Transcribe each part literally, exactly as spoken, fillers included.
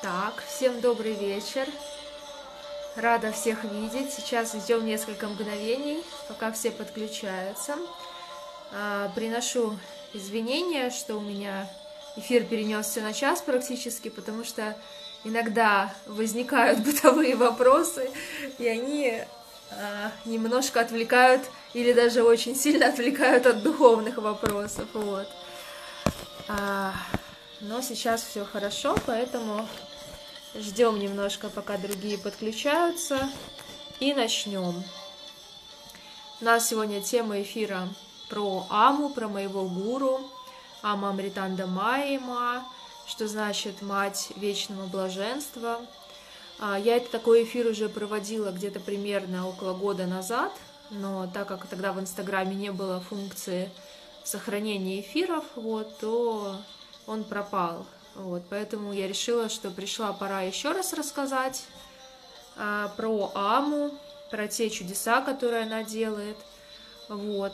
Так, всем добрый вечер. Рада всех видеть. Сейчас ждем несколько мгновений, пока все подключаются. А, приношу извинения, что у меня эфир перенесся на час практически, потому что иногда возникают бытовые вопросы, и они а, немножко отвлекают или даже очень сильно отвлекают от духовных вопросов. Вот. А, но сейчас все хорошо, поэтому ждем немножко, пока другие подключаются, и начнем. У нас сегодня тема эфира про Аму, про моего гуру, Ама Амританда Майи Ма, что значит «Мать вечного блаженства». Я это такой эфир уже проводила где-то примерно около года назад, но так как тогда в Инстаграме не было функции сохранения эфиров, вот, то он пропал. Вот, поэтому я решила, что пришла пора еще раз рассказать а, про Аму, про те чудеса, которые она делает. Вот.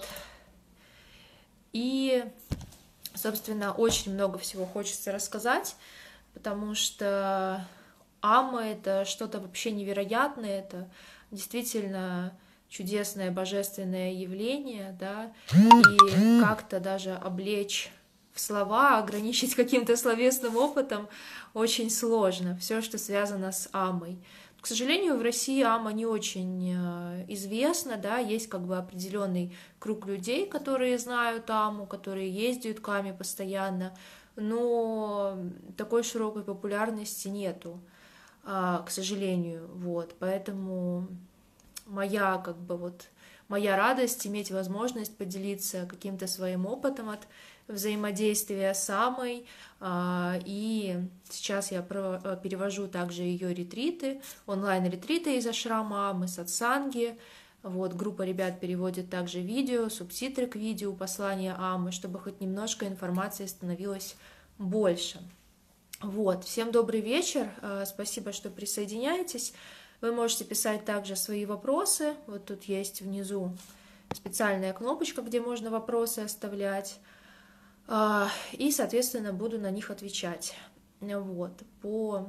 И, собственно, очень много всего хочется рассказать, потому что Ама — это что-то вообще невероятное, это действительно чудесное божественное явление, да, и как-то даже облечь в слова, ограничить каким-то словесным опытом очень сложно. Все, что связано с Амой. К сожалению, в России Ама не очень известна, да, есть как бы определенный круг людей, которые знают Аму, которые ездят к Аме постоянно, но такой широкой популярности нету, к сожалению, вот, поэтому моя как бы вот моя радость иметь возможность поделиться каким-то своим опытом от взаимодействия с Амой, и сейчас я перевожу также ее ретриты, онлайн-ретриты из ашрама Амы, сатсанги. Вот, группа ребят переводит также видео, субтитры к видео, послания Амы, чтобы хоть немножко информации становилось больше. Вот, всем добрый вечер, спасибо, что присоединяетесь. Вы можете писать также свои вопросы, вот тут есть внизу специальная кнопочка, где можно вопросы оставлять. И, соответственно, буду на них отвечать. Вот. По...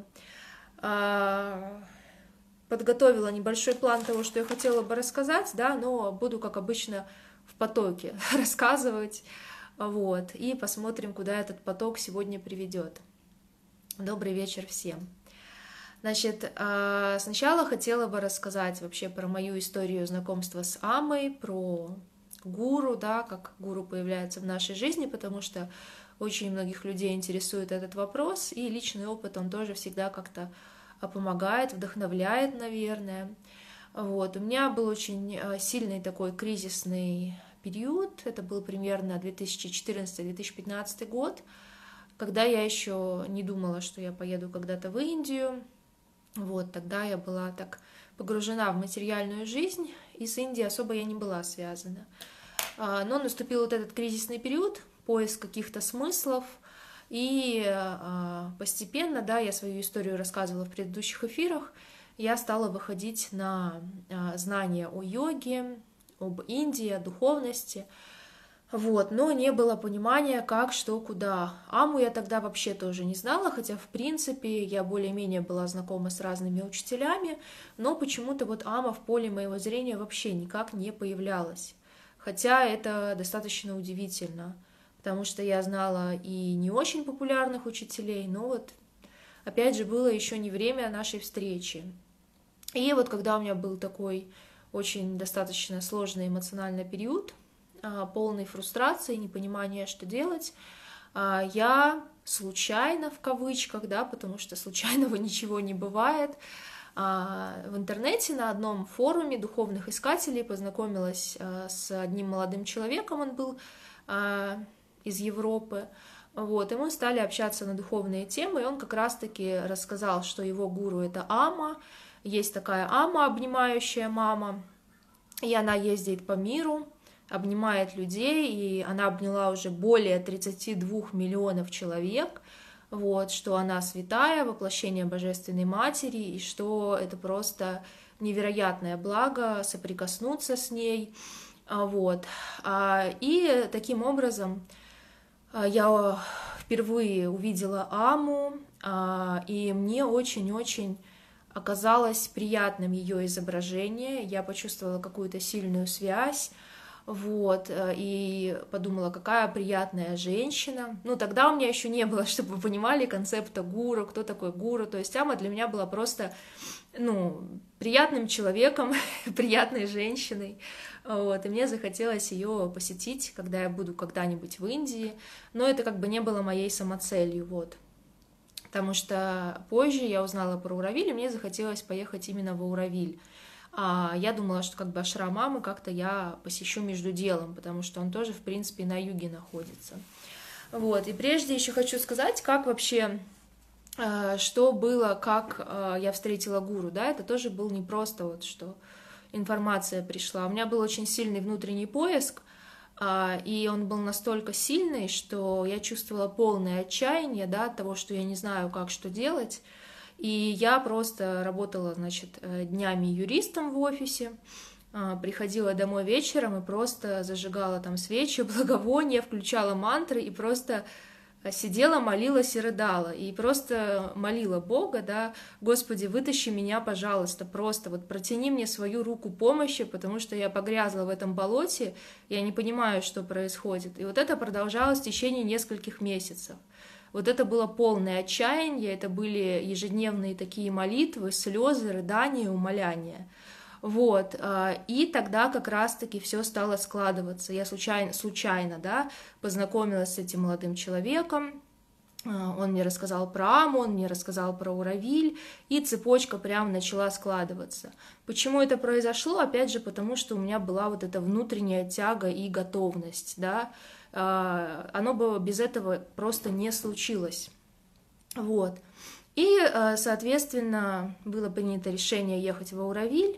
Подготовила небольшой план того, что я хотела бы рассказать, да, но буду, как обычно, в потоке рассказывать. Вот. И посмотрим, куда этот поток сегодня приведет. Добрый вечер всем. Значит, сначала хотела бы рассказать вообще про мою историю знакомства с Амой, про гуру, да, как гуру появляется в нашей жизни, потому что очень многих людей интересует этот вопрос, и личный опыт, он тоже всегда как-то помогает, вдохновляет, наверное. Вот. У меня был очень сильный такой кризисный период, это был примерно две тысячи четырнадцатый — две тысячи пятнадцатый год, когда я еще не думала, что я поеду когда-то в Индию. Вот, тогда я была так погружена в материальную жизнь, и с Индией особо я не была связана. Но наступил вот этот кризисный период, поиск каких-то смыслов, и постепенно, да, я свою историю рассказывала в предыдущих эфирах, я стала выходить на знания о йоге, об Индии, о духовности, вот, но не было понимания, как, что, куда. Аму я тогда вообще тоже не знала, хотя, в принципе, я более-менее была знакома с разными учителями, но почему-то вот Ама в поле моего зрения вообще никак не появлялась. Хотя это достаточно удивительно, потому что я знала и не очень популярных учителей, но вот, опять же, было еще не время нашей встречи. И вот когда у меня был такой очень достаточно сложный эмоциональный период, полной фрустрации, непонимания, что делать, я случайно, в кавычках, да, потому что случайного ничего не бывает, в интернете на одном форуме духовных искателей познакомилась с одним молодым человеком, он был из Европы, вот, и мы стали общаться на духовные темы, и он как раз-таки рассказал, что его гуру — это Ама, есть такая Ама, обнимающая мама, и она ездит по миру, обнимает людей, и она обняла уже более тридцати двух миллионов человек, вот, что она святая, воплощение Божественной Матери, и что это просто невероятное благо соприкоснуться с ней, вот. И таким образом я впервые увидела Аму, и мне очень-очень оказалось приятным ее изображение. Я почувствовала какую-то сильную связь, вот, и подумала, какая приятная женщина. Ну, тогда у меня еще не было, чтобы вы понимали, концепта гуру, кто такой гуру. То есть Ама для меня была просто, ну, приятным человеком, приятной женщиной. Вот, и мне захотелось ее посетить, когда я буду когда-нибудь в Индии. Но это как бы не было моей самоцелью, вот. Потому что позже я узнала про Ауравиль, и мне захотелось поехать именно в Ауравиль. А я думала, что как бы ашрам Амы как-то я посещу между делом, потому что он тоже, в принципе, на юге находится. Вот, и прежде еще хочу сказать, как вообще, что было, как я встретила гуру, да, это тоже был не просто вот, что информация пришла. У меня был очень сильный внутренний поиск, и он был настолько сильный, что я чувствовала полное отчаяние, да, от того, что я не знаю, как что делать. И я просто работала, значит, днями юристом в офисе, приходила домой вечером и просто зажигала там свечи, благовония, включала мантры и просто сидела, молилась и рыдала. И просто молила Бога, да, Господи, вытащи меня, пожалуйста, просто вот протяни мне свою руку помощи, потому что я погрязла в этом болоте, я не понимаю, что происходит. И вот это продолжалось в течение нескольких месяцев. Вот это было полное отчаяние, это были ежедневные такие молитвы, слезы, рыдания, умоляния. Вот, и тогда как раз-таки все стало складываться. Я случайно, случайно, да, познакомилась с этим молодым человеком, он мне рассказал про Аму, он мне рассказал про Ауравиль, и цепочка прям начала складываться. Почему это произошло? Опять же, потому что у меня была вот эта внутренняя тяга и готовность, да, оно бы без этого просто не случилось. Вот. И, соответственно, было принято решение ехать в Ауравиль.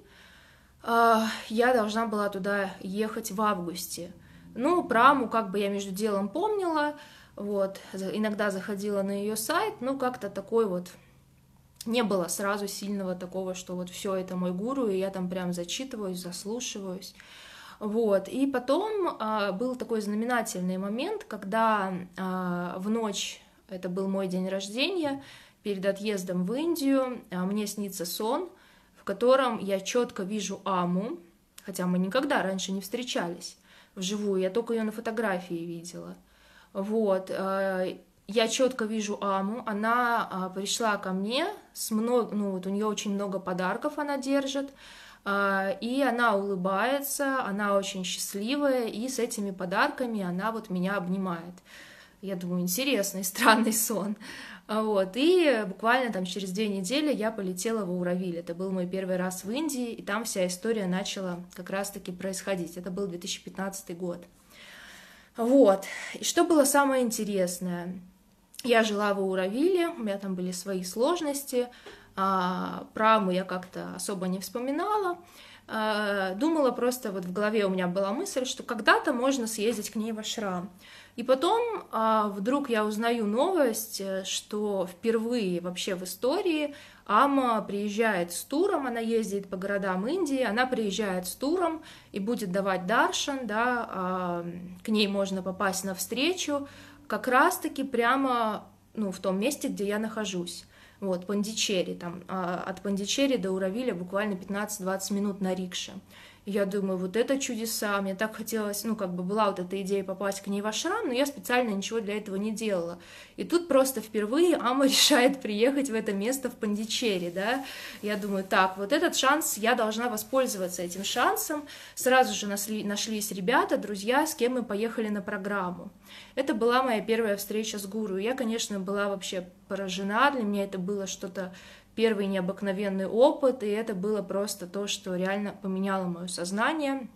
Я должна была туда ехать в августе. Ну, про Аму как бы я между делом помнила, вот, иногда заходила на ее сайт, но как-то такой вот не было сразу сильного такого, что вот все это мой гуру, и я там прям зачитываюсь, заслушиваюсь. Вот. И потом а, был такой знаменательный момент, когда а, в ночь, это был мой день рождения, перед отъездом в Индию, а, мне снится сон, в котором я четко вижу Аму, хотя мы никогда раньше не встречались вживую, я только ее на фотографии видела. Вот. А, я четко вижу Аму, она а, пришла ко мне, с много, ну вот у нее очень много подарков она держит, и она улыбается, она очень счастливая, и с этими подарками она вот меня обнимает. Я думаю, интересный, странный сон. Вот. И буквально там через две недели я полетела в Ауравиль. Это был мой первый раз в Индии, и там вся история начала как раз-таки происходить. Это был две тысячи пятнадцатый год. Вот. И что было самое интересное? Я жила в Ауравиле, у меня там были свои сложности, а, про Аму я как-то особо не вспоминала, а, думала просто, вот в голове у меня была мысль, что когда-то можно съездить к ней в ашрам. И потом а, вдруг я узнаю новость, что впервые вообще в истории Ама приезжает с туром, она ездит по городам Индии, она приезжает с туром и будет давать даршан, да, а, к ней можно попасть на встречу, как раз-таки прямо, ну, в том месте, где я нахожусь. Вот, Пандичери, там, от Пандичери до Ауравиля буквально пятнадцать-двадцать минут на рикше. И я думаю, вот это чудеса, мне так хотелось, ну, как бы была вот эта идея попасть к ней в ашрам, но я специально ничего для этого не делала. И тут просто впервые Ама решает приехать в это место в Пандичери, да. Я думаю, так, вот этот шанс, я должна воспользоваться этим шансом. Сразу же нашли, нашлись ребята, друзья, с кем мы поехали на программу. Это была моя первая встреча с гуру. Я, конечно, была вообще поражена, для меня это было что-то, первый необыкновенный опыт, и это было просто то, что реально поменяло мое сознание.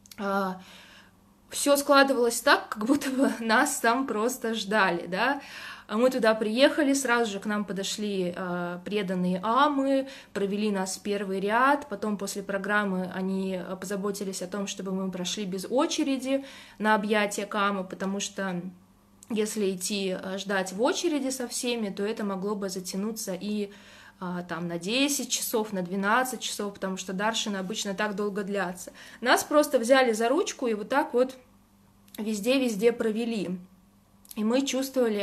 Все складывалось так, как будто бы нас там просто ждали, да. Мы туда приехали, сразу же к нам подошли преданные Амы, провели нас в первый ряд, потом после программы они позаботились о том, чтобы мы прошли без очереди на объятия к Амы, потому что если идти ждать в очереди со всеми, то это могло бы затянуться и там на десять часов, на двенадцать часов, потому что даршаны обычно так долго длятся. Нас просто взяли за ручку и вот так вот везде-везде провели. И мы чувствовали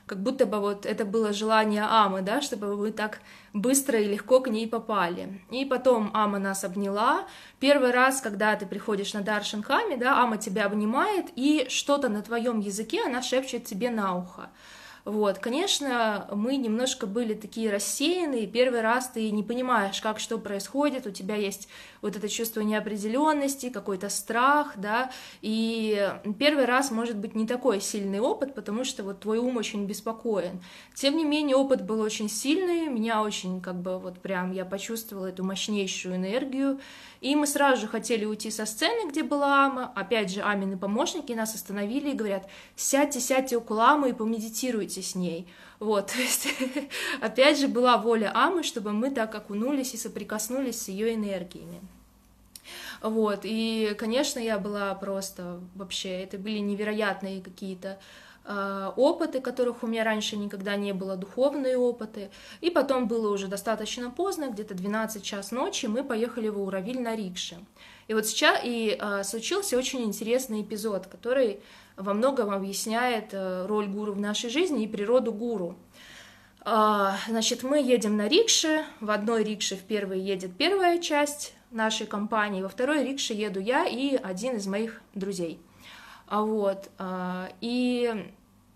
как будто бы вот это было желание Амы, да, чтобы мы так быстро и легко к ней попали. И потом Ама нас обняла. Первый раз, когда ты приходишь на Даршан Хами, да, Ама тебя обнимает, и что-то на твоем языке она шепчет тебе на ухо. Вот, конечно, мы немножко были такие рассеянные, первый раз ты не понимаешь, как что происходит, у тебя есть вот это чувство неопределенности, какой-то страх, да, и первый раз может быть не такой сильный опыт, потому что вот твой ум очень беспокоен. Тем не менее, опыт был очень сильный, меня очень, как бы, вот прям, я почувствовала эту мощнейшую энергию, и мы сразу же хотели уйти со сцены, где была Ама, опять же, Амины помощники нас остановили и говорят: сядьте, сядьте около Амы и помедитируйте с ней. Вот, то есть, опять же, была воля Амы, чтобы мы так окунулись и соприкоснулись с ее энергиями. Вот, и, конечно, я была просто вообще, это были невероятные какие-то э, опыты, которых у меня раньше никогда не было, духовные опыты. И потом было уже достаточно поздно, где-то двенадцать час ночи, мы поехали в Ауравиль на рикше. И вот сейчас и э, случился очень интересный эпизод, который во многом объясняет э, роль гуру в нашей жизни и природу гуру. Э, значит, мы едем на рикше, в одной рикше в первой едет первая часть нашей компании, во второй рикше еду я и один из моих друзей. Вот, и,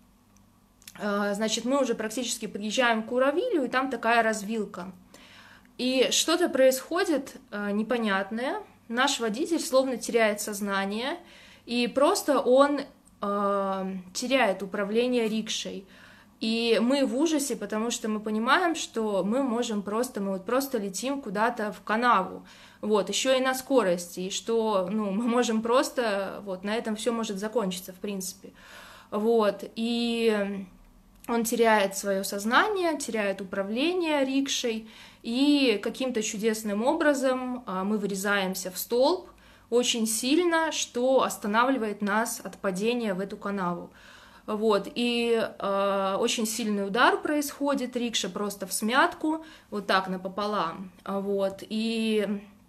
значит, мы уже практически подъезжаем к Ауравилю, и там такая развилка. И что-то происходит непонятное, наш водитель словно теряет сознание, и просто он теряет управление рикшей. И мы в ужасе, потому что мы понимаем, что мы можем просто, мы вот просто летим куда-то в канаву, вот, еще и на скорости, и что, ну, мы можем просто, вот, на этом все может закончиться, в принципе, вот, и он теряет свое сознание, теряет управление рикшей, и каким-то чудесным образом мы врезаемся в столб очень сильно, что останавливает нас от падения в эту канаву. Вот, и э, очень сильный удар происходит, рикша просто всмятку, вот так напополам, вот, и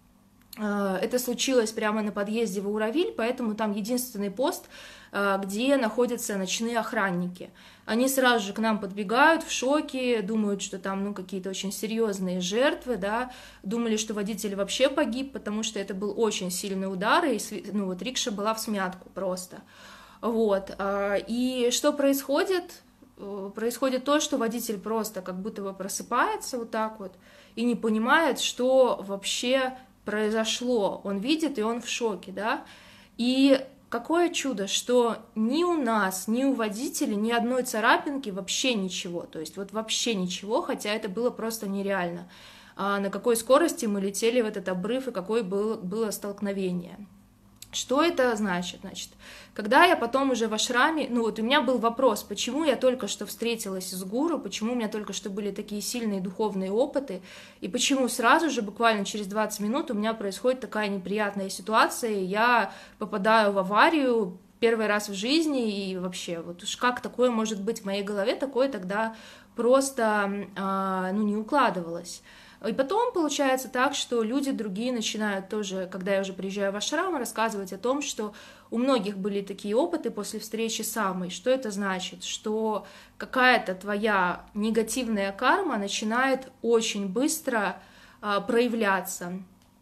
э, это случилось прямо на подъезде в Ауравиль, поэтому там единственный пост, э, где находятся ночные охранники. Они сразу же к нам подбегают в шоке, думают, что там, ну, какие-то очень серьезные жертвы, да, думали, что водитель вообще погиб, потому что это был очень сильный удар, и, ну, вот рикша была всмятку просто. Вот, и что происходит? Происходит то, что водитель просто как будто бы просыпается вот так вот и не понимает, что вообще произошло. Он видит, и он в шоке, да? И какое чудо, что ни у нас, ни у водителя ни одной царапинки, вообще ничего, то есть вот вообще ничего, хотя это было просто нереально. А на какой скорости мы летели в этот обрыв и какое было, было столкновение. Что это значит? Значит, когда я потом уже в ашраме, ну вот у меня был вопрос, почему я только что встретилась с гуру, почему у меня только что были такие сильные духовные опыты, и почему сразу же, буквально через двадцать минут, у меня происходит такая неприятная ситуация, и я попадаю в аварию первый раз в жизни, и вообще, вот уж как такое может быть в моей голове, такое тогда просто, ну, не укладывалось. И потом получается так, что люди другие начинают тоже, когда я уже приезжаю в ашрам, рассказывать о том, что у многих были такие опыты после встречи с Амой. Что это значит? Что какая-то твоя негативная карма начинает очень быстро а, проявляться.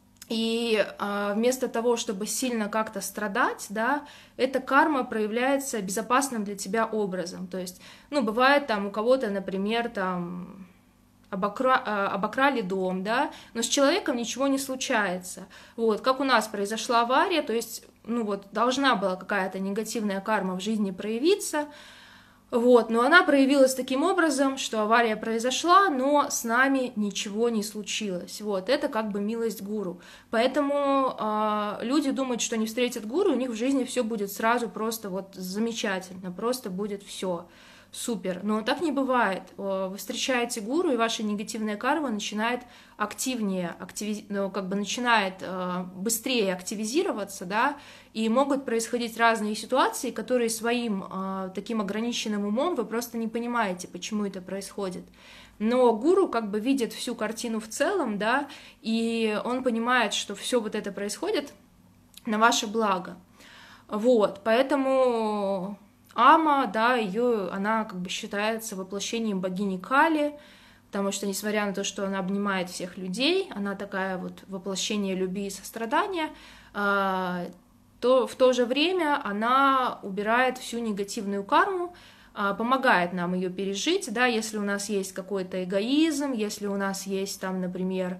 И а, вместо того, чтобы сильно как-то страдать, да, эта карма проявляется безопасным для тебя образом. То есть, ну, бывает там у кого-то, например, там... Обокра... обокрали дом, да, но с человеком ничего не случается. Вот, как у нас произошла авария, то есть, ну вот, должна была какая-то негативная карма в жизни проявиться, вот, но она проявилась таким образом, что авария произошла, но с нами ничего не случилось. Вот, это как бы милость гуру. Поэтому э, люди думают, что они встретят гуру, у них в жизни все будет сразу просто вот замечательно, просто будет все. Супер, но так не бывает. Вы встречаете гуру, и ваша негативная карма начинает активнее, активи... ну, как бы начинает э, быстрее активизироваться, да, и могут происходить разные ситуации, которые своим э, таким ограниченным умом вы просто не понимаете, почему это происходит. Но гуру как бы видит всю картину в целом, да, и он понимает, что все вот это происходит на ваше благо. Вот, поэтому... Ама, да, ее, она как бы считается воплощением богини Кали, потому что, несмотря на то, что она обнимает всех людей, она такая вот воплощение любви и сострадания, то в то же время она убирает всю негативную карму, помогает нам ее пережить, да, если у нас есть какой-то эгоизм, если у нас есть там, например,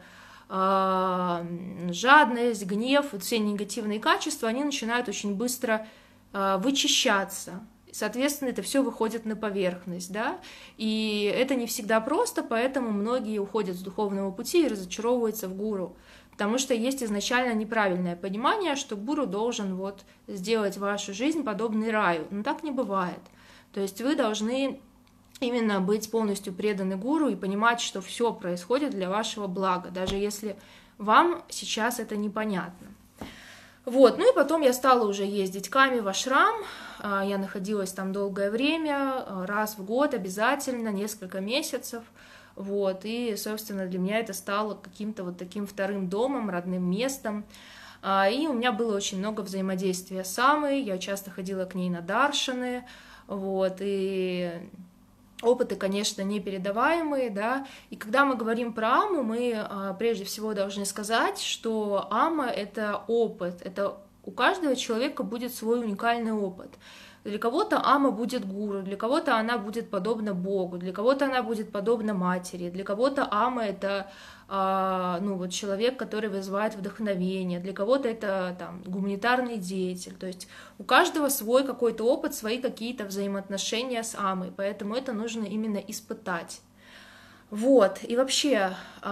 жадность, гнев, вот все негативные качества, они начинают очень быстро вычищаться. Соответственно, это все выходит на поверхность, да, и это не всегда просто, поэтому многие уходят с духовного пути и разочаровываются в гуру, потому что есть изначально неправильное понимание, что гуру должен вот сделать вашу жизнь подобной раю, но так не бывает. То есть вы должны именно быть полностью преданы гуру и понимать, что все происходит для вашего блага, даже если вам сейчас это непонятно. Вот, ну и потом я стала уже ездить к Аме в ашрам, я находилась там долгое время, раз в год обязательно, несколько месяцев, вот, и, собственно, для меня это стало каким-то вот таким вторым домом, родным местом, и у меня было очень много взаимодействия с Амой, я часто ходила к ней на даршаны, вот, и опыты, конечно, непередаваемые, да, и когда мы говорим про Аму, мы прежде всего должны сказать, что Ама — это опыт, это у каждого человека будет свой уникальный опыт. Для кого-то Ама будет гуру, для кого-то она будет подобна Богу, для кого-то она будет подобна матери, для кого-то Ама — это ну, вот человек, который вызывает вдохновение, для кого-то это там гуманитарный деятель, то есть у каждого свой какой-то опыт, свои какие-то взаимоотношения с Амой, поэтому это нужно именно испытать. Вот, и вообще у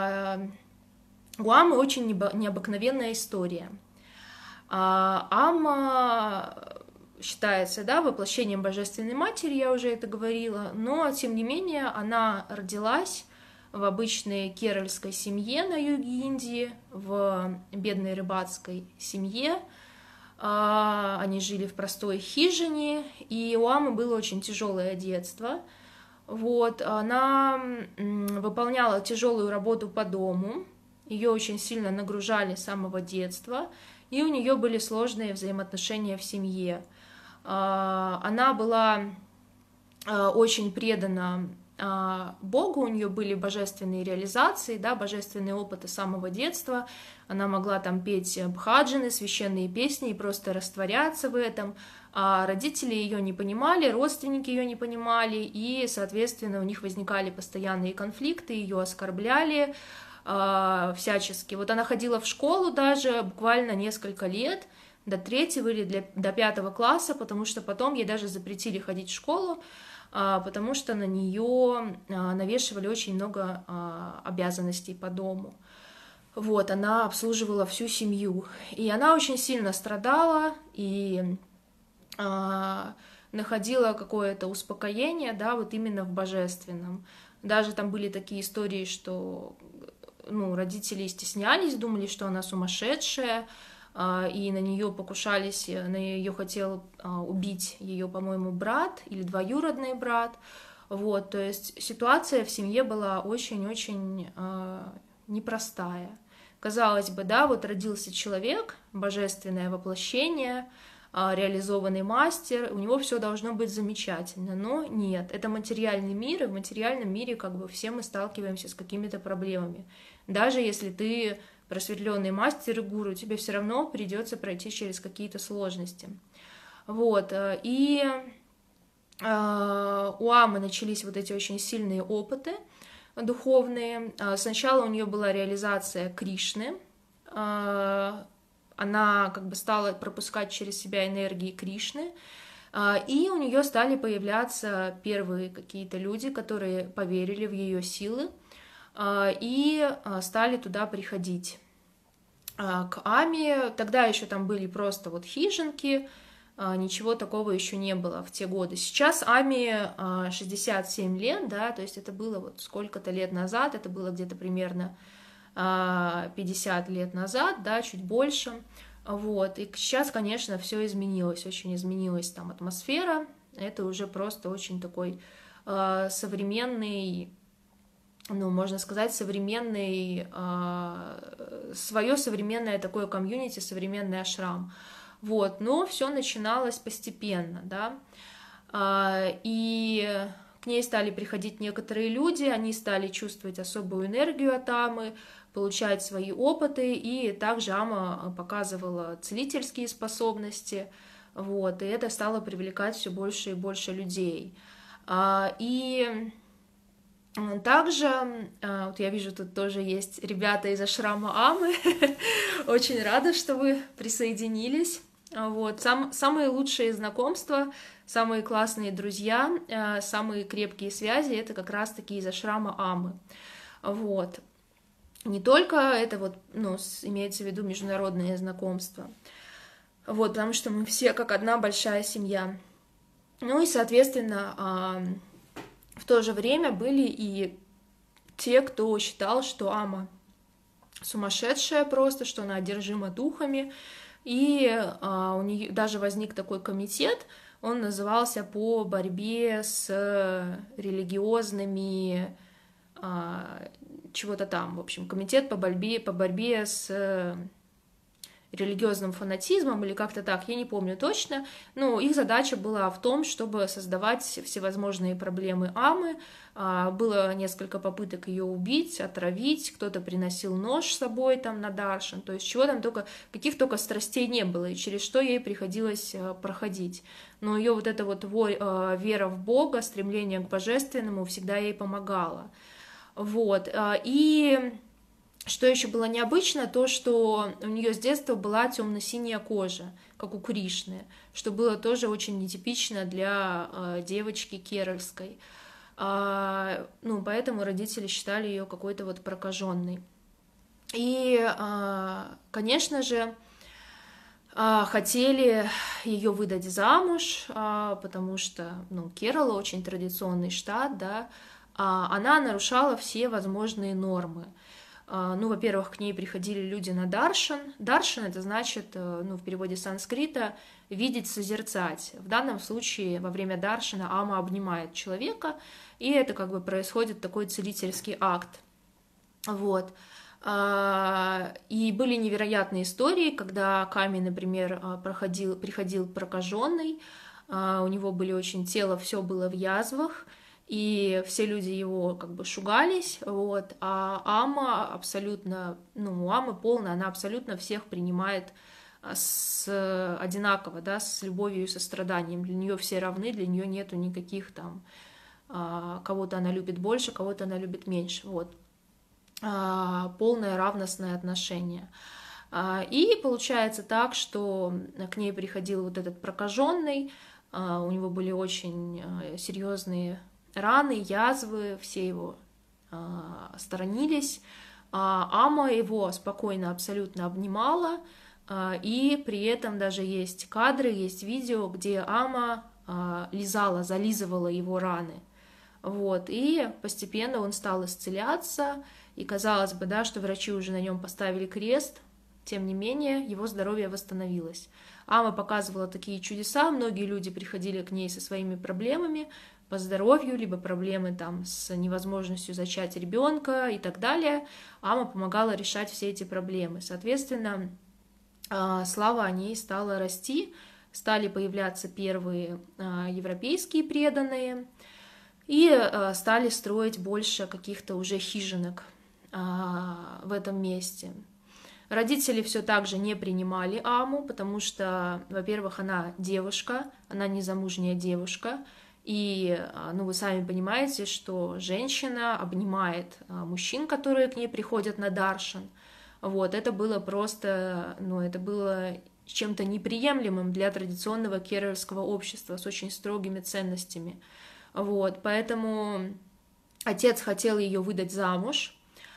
Амы очень необыкновенная история. Ама считается, да, воплощением Божественной Матери, я уже это говорила, но, тем не менее, она родилась в обычной керальской семье на юге Индии, в бедной рыбацкой семье. Они жили в простой хижине, и у Амы было очень тяжелое детство. Вот, она выполняла тяжелую работу по дому, ее очень сильно нагружали с самого детства, и у нее были сложные взаимоотношения в семье. Она была очень предана Богу, у нее были божественные реализации, да, божественные опыты с самого детства. Она могла там петь бхаджаны, священные песни и просто растворяться в этом. А родители ее не понимали, родственники ее не понимали, и, соответственно, у них возникали постоянные конфликты, ее оскорбляли э, всячески. Вот она ходила в школу даже буквально несколько лет, до третьего или для, до пятого класса, потому что потом ей даже запретили ходить в школу, потому что на нее навешивали очень много обязанностей по дому. Вот, она обслуживала всю семью, и она очень сильно страдала и находила какое-то успокоение, да, вот именно в божественном. Даже там были такие истории, что, ну, родители стеснялись, думали, что она сумасшедшая, и на нее покушались, на ее хотел убить ее, по-моему, брат или двоюродный брат. Вот, то есть ситуация в семье была очень-очень непростая. Казалось бы, да, вот родился человек, божественное воплощение, реализованный мастер, у него все должно быть замечательно, но нет, это материальный мир, и в материальном мире как бы все мы сталкиваемся с какими-то проблемами. Даже если ты просветленный мастер и гуру, тебе все равно придется пройти через какие-то сложности. Вот, и у Амы начались вот эти очень сильные опыты духовные. Сначала у нее была реализация Кришны, она как бы стала пропускать через себя энергии Кришны, и у нее стали появляться первые какие-то люди, которые поверили в ее силы, и стали туда приходить к Аме. Тогда еще там были просто вот хижинки, ничего такого еще не было в те годы. Сейчас Аме шестьдесят семь лет, да, то есть это было вот сколько-то лет назад, это было где-то примерно пятьдесят лет назад, да, чуть больше. Вот, и сейчас, конечно, все изменилось, очень изменилась там атмосфера, это уже просто очень такой современный, ну, можно сказать, современный, э, свое современное такое комьюнити, современный ашрам. вот, но все начиналось постепенно, да, и к ней стали приходить некоторые люди, они стали чувствовать особую энергию от Амы, получать свои опыты, и также Ама показывала целительские способности, вот, и это стало привлекать все больше и больше людей. И также, вот я вижу, тут тоже есть ребята из ашрама Амы, очень рада, что вы присоединились. Вот. Сам, самые лучшие знакомства, самые классные друзья, самые крепкие связи — это как раз-таки из ашрама Амы. Вот. Не только это вот, ну, имеется в виду международные знакомства, вот, потому что мы все как одна большая семья. Ну и, соответственно, в то же время были и те, кто считал, что Ама сумасшедшая просто, что она одержима духами, и а, у нее даже возник такой комитет, он назывался «По борьбе с религиозными а, чего-то там», в общем, комитет по борьбе, по борьбе с религиозным фанатизмом или как-то так, я не помню точно, но их задача была в том, чтобы создавать всевозможные проблемы Амы. Было несколько попыток ее убить, отравить, кто-то приносил нож с собой там на даршан, то есть чего там только, каких только страстей не было, и через что ей приходилось проходить. Но ее вот эта вот вера в Бога, стремление к божественному всегда ей помогало. Вот, и... Что еще было необычно, то, что у нее с детства была темно-синяя кожа, как у Кришны, что было тоже очень нетипично для э, девочки керальской. А, ну, поэтому родители считали ее какой-то вот прокаженной. И, а, конечно же, а, хотели ее выдать замуж, а, потому что, ну, Керала очень традиционный штат, да, а она нарушала все возможные нормы. Ну, во-первых, к ней приходили люди на даршан. Даршан — это значит, ну, в переводе с санскрита, видеть, созерцать. В данном случае во время даршана Ама обнимает человека, и это как бы происходит такой целительский акт. Вот. И были невероятные истории, когда к Аме, например, проходил, приходил прокаженный, у него были очень тело, все было в язвах, и все люди его как бы шугались, вот, а Ама абсолютно, ну, у Амы полная, она абсолютно всех принимает с одинаково, да, с любовью и состраданием, для нее все равны, для нее нету никаких там, кого-то она любит больше, кого-то она любит меньше, вот, полное равностное отношение. И получается так, что к ней приходил вот этот прокаженный, у него были очень серьезные раны, язвы, все его э, сторонились. А Ама его спокойно абсолютно обнимала, э, и при этом даже есть кадры, есть видео, где Ама э, лизала, зализывала его раны. Вот, и постепенно он стал исцеляться, и казалось бы, да, что врачи уже на нем поставили крест, тем не менее его здоровье восстановилось. Ама показывала такие чудеса, многие люди приходили к ней со своими проблемами по здоровью, либо проблемы там с невозможностью зачать ребенка и так далее. Ама помогала решать все эти проблемы. Соответственно, слава о ней стала расти, стали появляться первые европейские преданные, и стали строить больше каких-то уже хижинок в этом месте. Родители все так же не принимали Аму, потому что, во-первых, она девушка, она незамужняя девушка, и, ну, вы сами понимаете, что женщина обнимает мужчин, которые к ней приходят на даршан. Вот, это было просто, ну, это было чем-то неприемлемым для традиционного керальского общества с очень строгими ценностями. Вот, поэтому отец хотел ее выдать замуж,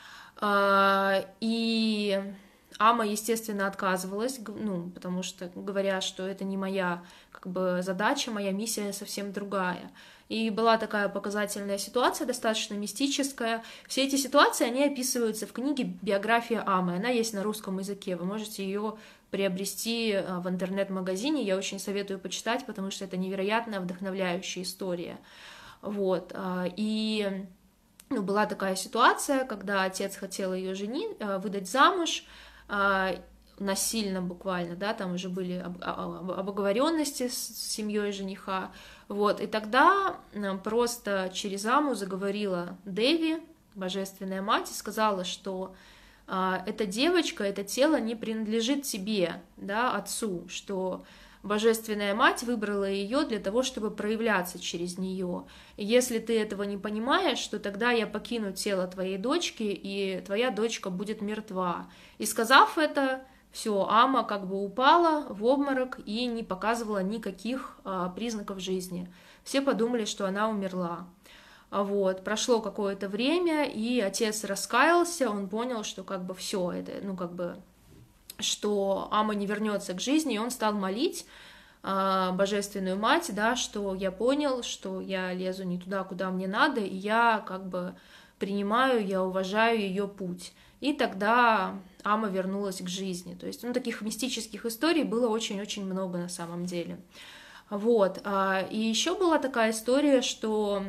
и Ама, естественно, отказывалась, ну, потому что, говоря, что это не моя как бы задача, моя миссия совсем другая. И была такая показательная ситуация, достаточно мистическая. Все эти ситуации, они описываются в книге «Биография Амы». Она есть на русском языке, вы можете ее приобрести в интернет-магазине. Я очень советую почитать, потому что это невероятно вдохновляющая история. Вот. И, ну, была такая ситуация, когда отец хотел ее женить, выдать замуж. насильно буквально, да, там уже были обоговоренности с семьей жениха, вот, и тогда просто через Аму заговорила Деви, Божественная Мать, и сказала, что а, эта девочка, это тело не принадлежит тебе, да, отцу, что Божественная Мать выбрала ее для того, чтобы проявляться через нее. И если ты этого не понимаешь, то тогда я покину тело твоей дочки, и твоя дочка будет мертва. И сказав это, все, Ама как бы упала в обморок и не показывала никаких а, признаков жизни. Все подумали, что она умерла. Вот, прошло какое-то время, и отец раскаялся, он понял, что как бы все это, ну как бы, что Ама не вернется к жизни, и он стал молить э, Божественную Мать, да, что я понял, что я лезу не туда, куда мне надо, и я как бы принимаю, я уважаю ее путь. И тогда Ама вернулась к жизни. То есть, ну, таких мистических историй было очень-очень много на самом деле. Вот, и еще была такая история, что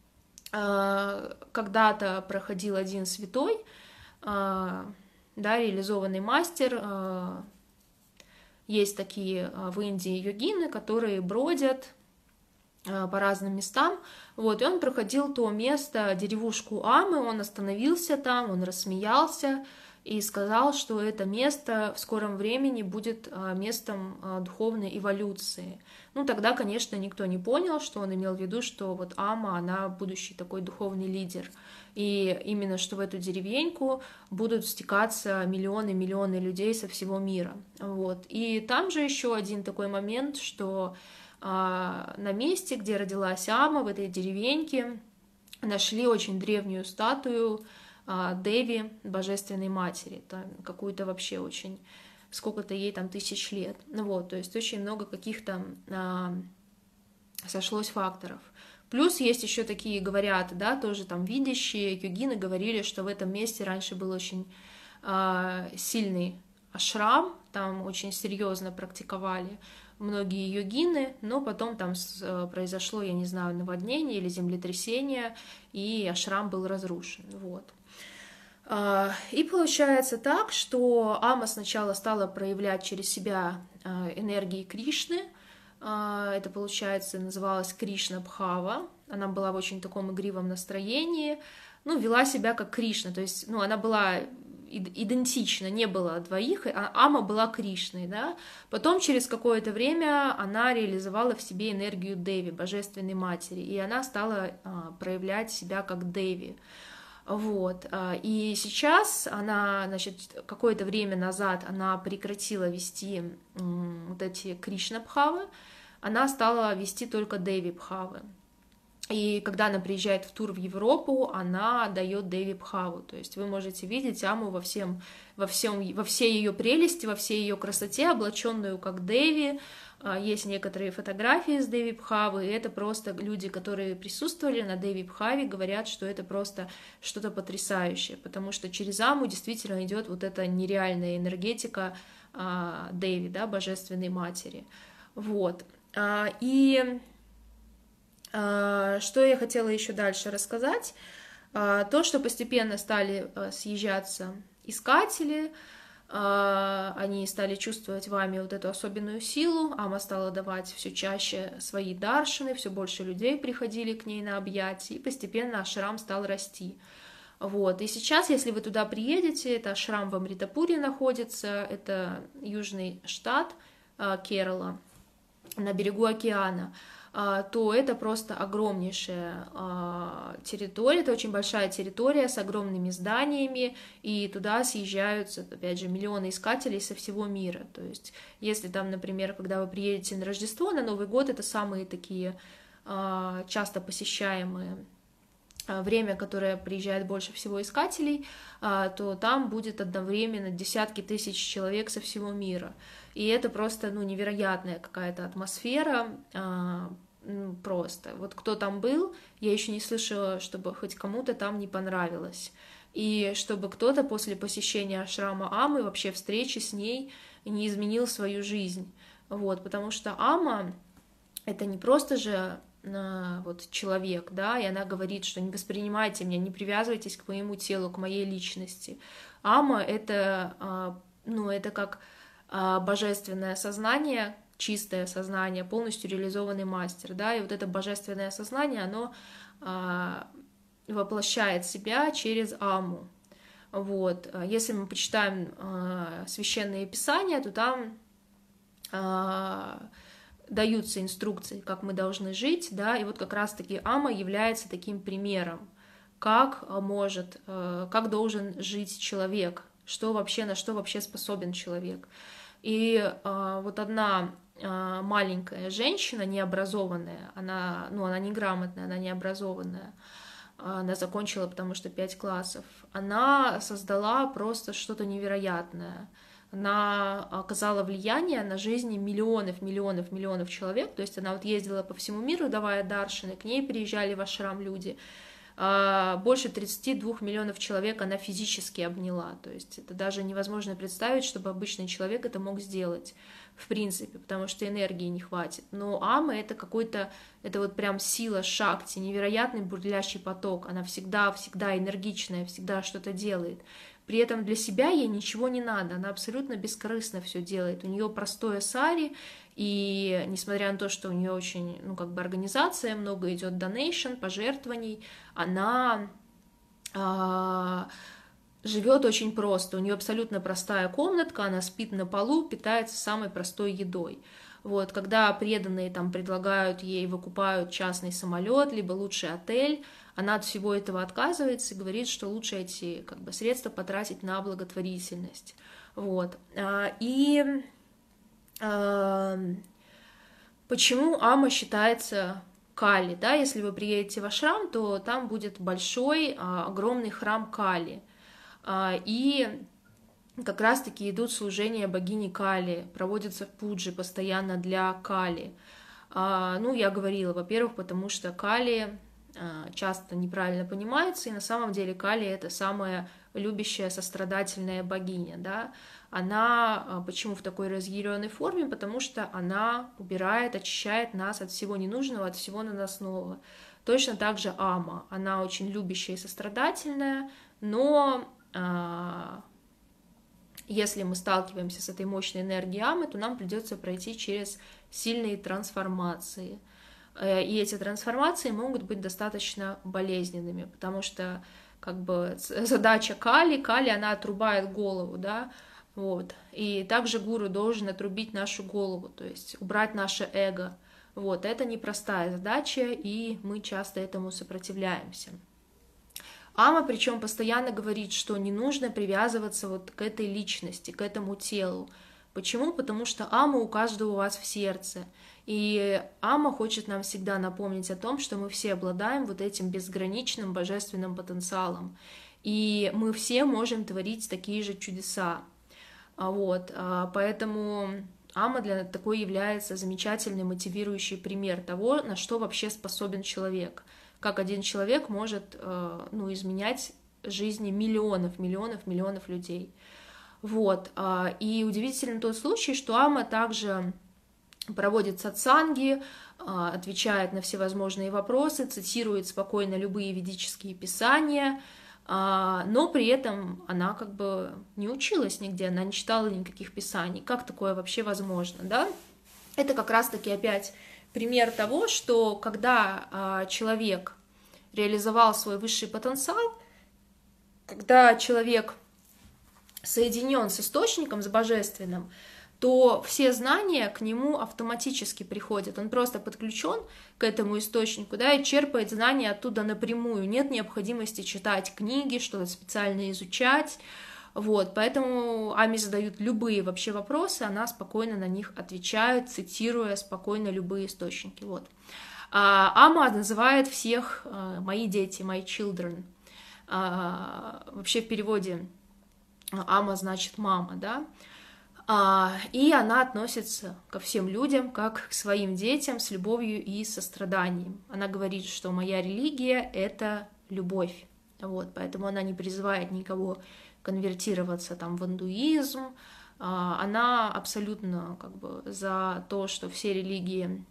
когда-то проходил один святой, да, реализованный мастер. Есть такие в Индии йогины, которые бродят по разным местам. Вот, и он проходил то место, деревушку Амы, он остановился там, он рассмеялся и сказал, что это место в скором времени будет местом духовной эволюции. Ну, тогда, конечно, никто не понял, что он имел в виду, что вот Ама, она будущий такой духовный лидер. И именно что в эту деревеньку будут стекаться миллионы-миллионы людей со всего мира. Вот. И там же еще один такой момент, что а, на месте, где родилась Ама, в этой деревеньке, нашли очень древнюю статую а, Деви, Божественной Матери. Это какую-то вообще очень... сколько-то ей там тысяч лет. Ну вот, то есть очень много каких-то а, сошлось факторов. Плюс есть еще такие, говорят, да, тоже там видящие, йогины говорили, что в этом месте раньше был очень а, сильный ашрам, там очень серьезно практиковали многие йогины, но потом там произошло, я не знаю, наводнение или землетрясение, и ашрам был разрушен, вот. И получается так, что Ама сначала стала проявлять через себя энергии Кришны. Это, получается, называлось Кришна Бхава. Она была в очень таком игривом настроении, ну, вела себя как Кришна, то есть, ну, она была идентична, не было двоих, а Ама была Кришной, да. Потом через какое-то время она реализовала в себе энергию Деви, Божественной Матери, и она стала проявлять себя как Деви. Вот. И сейчас она, значит, какое-то время назад она прекратила вести вот эти Кришна-бхавы, она стала вести только Деви-бхавы. И когда она приезжает в тур в Европу, она дает Деви-бхаву. То есть вы можете видеть Аму во, всем, во, всем, во всей ее прелести, во всей ее красоте, облаченную как Деви. Есть некоторые фотографии с Деви Бхавы, и это просто люди, которые присутствовали на Деви Бхаве, говорят, что это просто что-то потрясающее, потому что через Аму действительно идет вот эта нереальная энергетика Деви, да, Божественной Матери. Вот. И что я хотела еще дальше рассказать, то, что постепенно стали съезжаться искатели, они стали чувствовать в Аме вот эту особенную силу, Ама стала давать все чаще свои даршины, все больше людей приходили к ней на объятия, и постепенно ашрам стал расти. Вот. И сейчас, если вы туда приедете, это ашрам в Амритапуре находится, это южный штат Керала, на берегу океана, то это просто огромнейшая территория, это очень большая территория с огромными зданиями, и туда съезжаются, опять же, миллионы искателей со всего мира. То есть, если там, например, когда вы приедете на Рождество, на Новый год, это самые такие часто посещаемые время, которое приезжает больше всего искателей, то там будет одновременно десятки тысяч человек со всего мира. И это просто, ну, невероятная какая-то атмосфера, просто. Вот кто там был, я еще не слышала, чтобы хоть кому-то там не понравилось. И чтобы кто-то после посещения ашрама Амы, вообще встречи с ней, не изменил свою жизнь. Вот, потому что Ама — это не просто же вот человек, да, и она говорит, что не воспринимайте меня, не привязывайтесь к моему телу, к моей личности. Ама — это ну, это как а, божественное сознание, чистое сознание, полностью реализованный мастер, да, и вот это божественное сознание, оно а, воплощает себя через Аму. Вот. Если мы почитаем а, священные писания, то там а, даются инструкции, как мы должны жить, да, и вот как раз-таки Ама является таким примером, как может, как должен жить человек, что вообще, на что вообще способен человек. И вот одна маленькая женщина, необразованная, она, ну, она неграмотная, она необразованная, она закончила, потому что пять классов, она создала просто что-то невероятное. Она оказала влияние на жизни миллионов, миллионов, миллионов человек. То есть она вот ездила по всему миру, давая даршины, к ней приезжали в ашрам люди. Больше тридцати двух миллионов человек она физически обняла. То есть это даже невозможно представить, чтобы обычный человек это мог сделать, в принципе, потому что энергии не хватит. Но Ама — это какой-то, это вот прям сила шакти, невероятный бурлящий поток. Она всегда, всегда энергичная, всегда что-то делает. При этом для себя ей ничего не надо, она абсолютно бескорыстно все делает. У нее простое сари, и несмотря на то, что у нее очень, ну, как бы организация, много идет донейшн, пожертвований, она а, живет очень просто. У нее абсолютно простая комнатка, она спит на полу, питается самой простой едой. Вот, когда преданные там предлагают ей, выкупают частный самолет, либо лучший отель, она от всего этого отказывается и говорит, что лучше эти, как бы, средства потратить на благотворительность. Вот. И почему Ама считается Кали? Да? Если вы приедете в ашрам, то там будет большой, огромный храм Кали. И как раз-таки идут служения богини Кали, проводятся пуджи постоянно для Кали. Ну, я говорила, во-первых, потому что Кали часто неправильно понимается, и на самом деле Кали — это самая любящая, сострадательная богиня, да. Она почему в такой разъяренной форме? Потому что она убирает, очищает нас от всего ненужного, от всего наносного. Точно так же Ама, она очень любящая и сострадательная, но если мы сталкиваемся с этой мощной энергией Амы, то нам придется пройти через сильные трансформации. И эти трансформации могут быть достаточно болезненными, потому что, как бы, задача Кали, Кали, она отрубает голову, да, вот, и также гуру должен отрубить нашу голову, то есть убрать наше эго, вот, это непростая задача, и мы часто этому сопротивляемся. Ама, причем, постоянно говорит, что не нужно привязываться вот к этой личности, к этому телу. Почему? Потому что Ама у каждого у вас в сердце. И Ама хочет нам всегда напомнить о том, что мы все обладаем вот этим безграничным божественным потенциалом. И мы все можем творить такие же чудеса. Вот. Поэтому Ама для такой является замечательный мотивирующий пример того, на что вообще способен человек. Как один человек может, ну, изменять жизни миллионов, миллионов, миллионов людей. Вот. И удивительный тот случай, что Ама также проводит сатсанги, отвечает на всевозможные вопросы, цитирует спокойно любые ведические писания, но при этом она как бы не училась нигде, она не читала никаких писаний. Как такое вообще возможно, да? Это как раз-таки опять пример того, что когда человек реализовал свой высший потенциал, когда человек соединен с источником, с божественным, то все знания к нему автоматически приходят. Он просто подключен к этому источнику, да, и черпает знания оттуда напрямую. Нет необходимости читать книги, что-то специально изучать. Вот, поэтому Аме задают любые вообще вопросы, она спокойно на них отвечает, цитируя спокойно любые источники. Вот. А Ама называет всех «мои дети», «my children». А, вообще в переводе Ама значит «мама», да. И она относится ко всем людям как к своим детям с любовью и состраданием. Она говорит, что моя религия — это любовь. Вот, поэтому она не призывает никого конвертироваться там в индуизм. Она абсолютно как бы за то, что все религии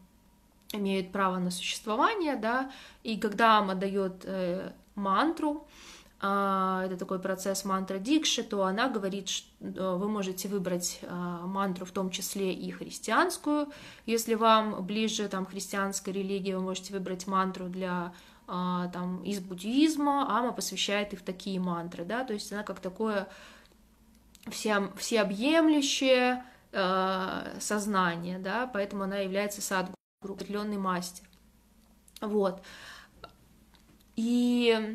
имеют право на существование, да. И когда Ама дает э, мантру, это такой процесс мантра дикши, то она говорит, что вы можете выбрать мантру, в том числе и христианскую. Если вам ближе там христианская религия, вы можете выбрать мантру для там из буддизма. Ама посвящает их такие мантры, да, то есть она как такое вся, всеобъемлющее э, сознание, да, поэтому она является садгуру, определенный мастер. Вот. И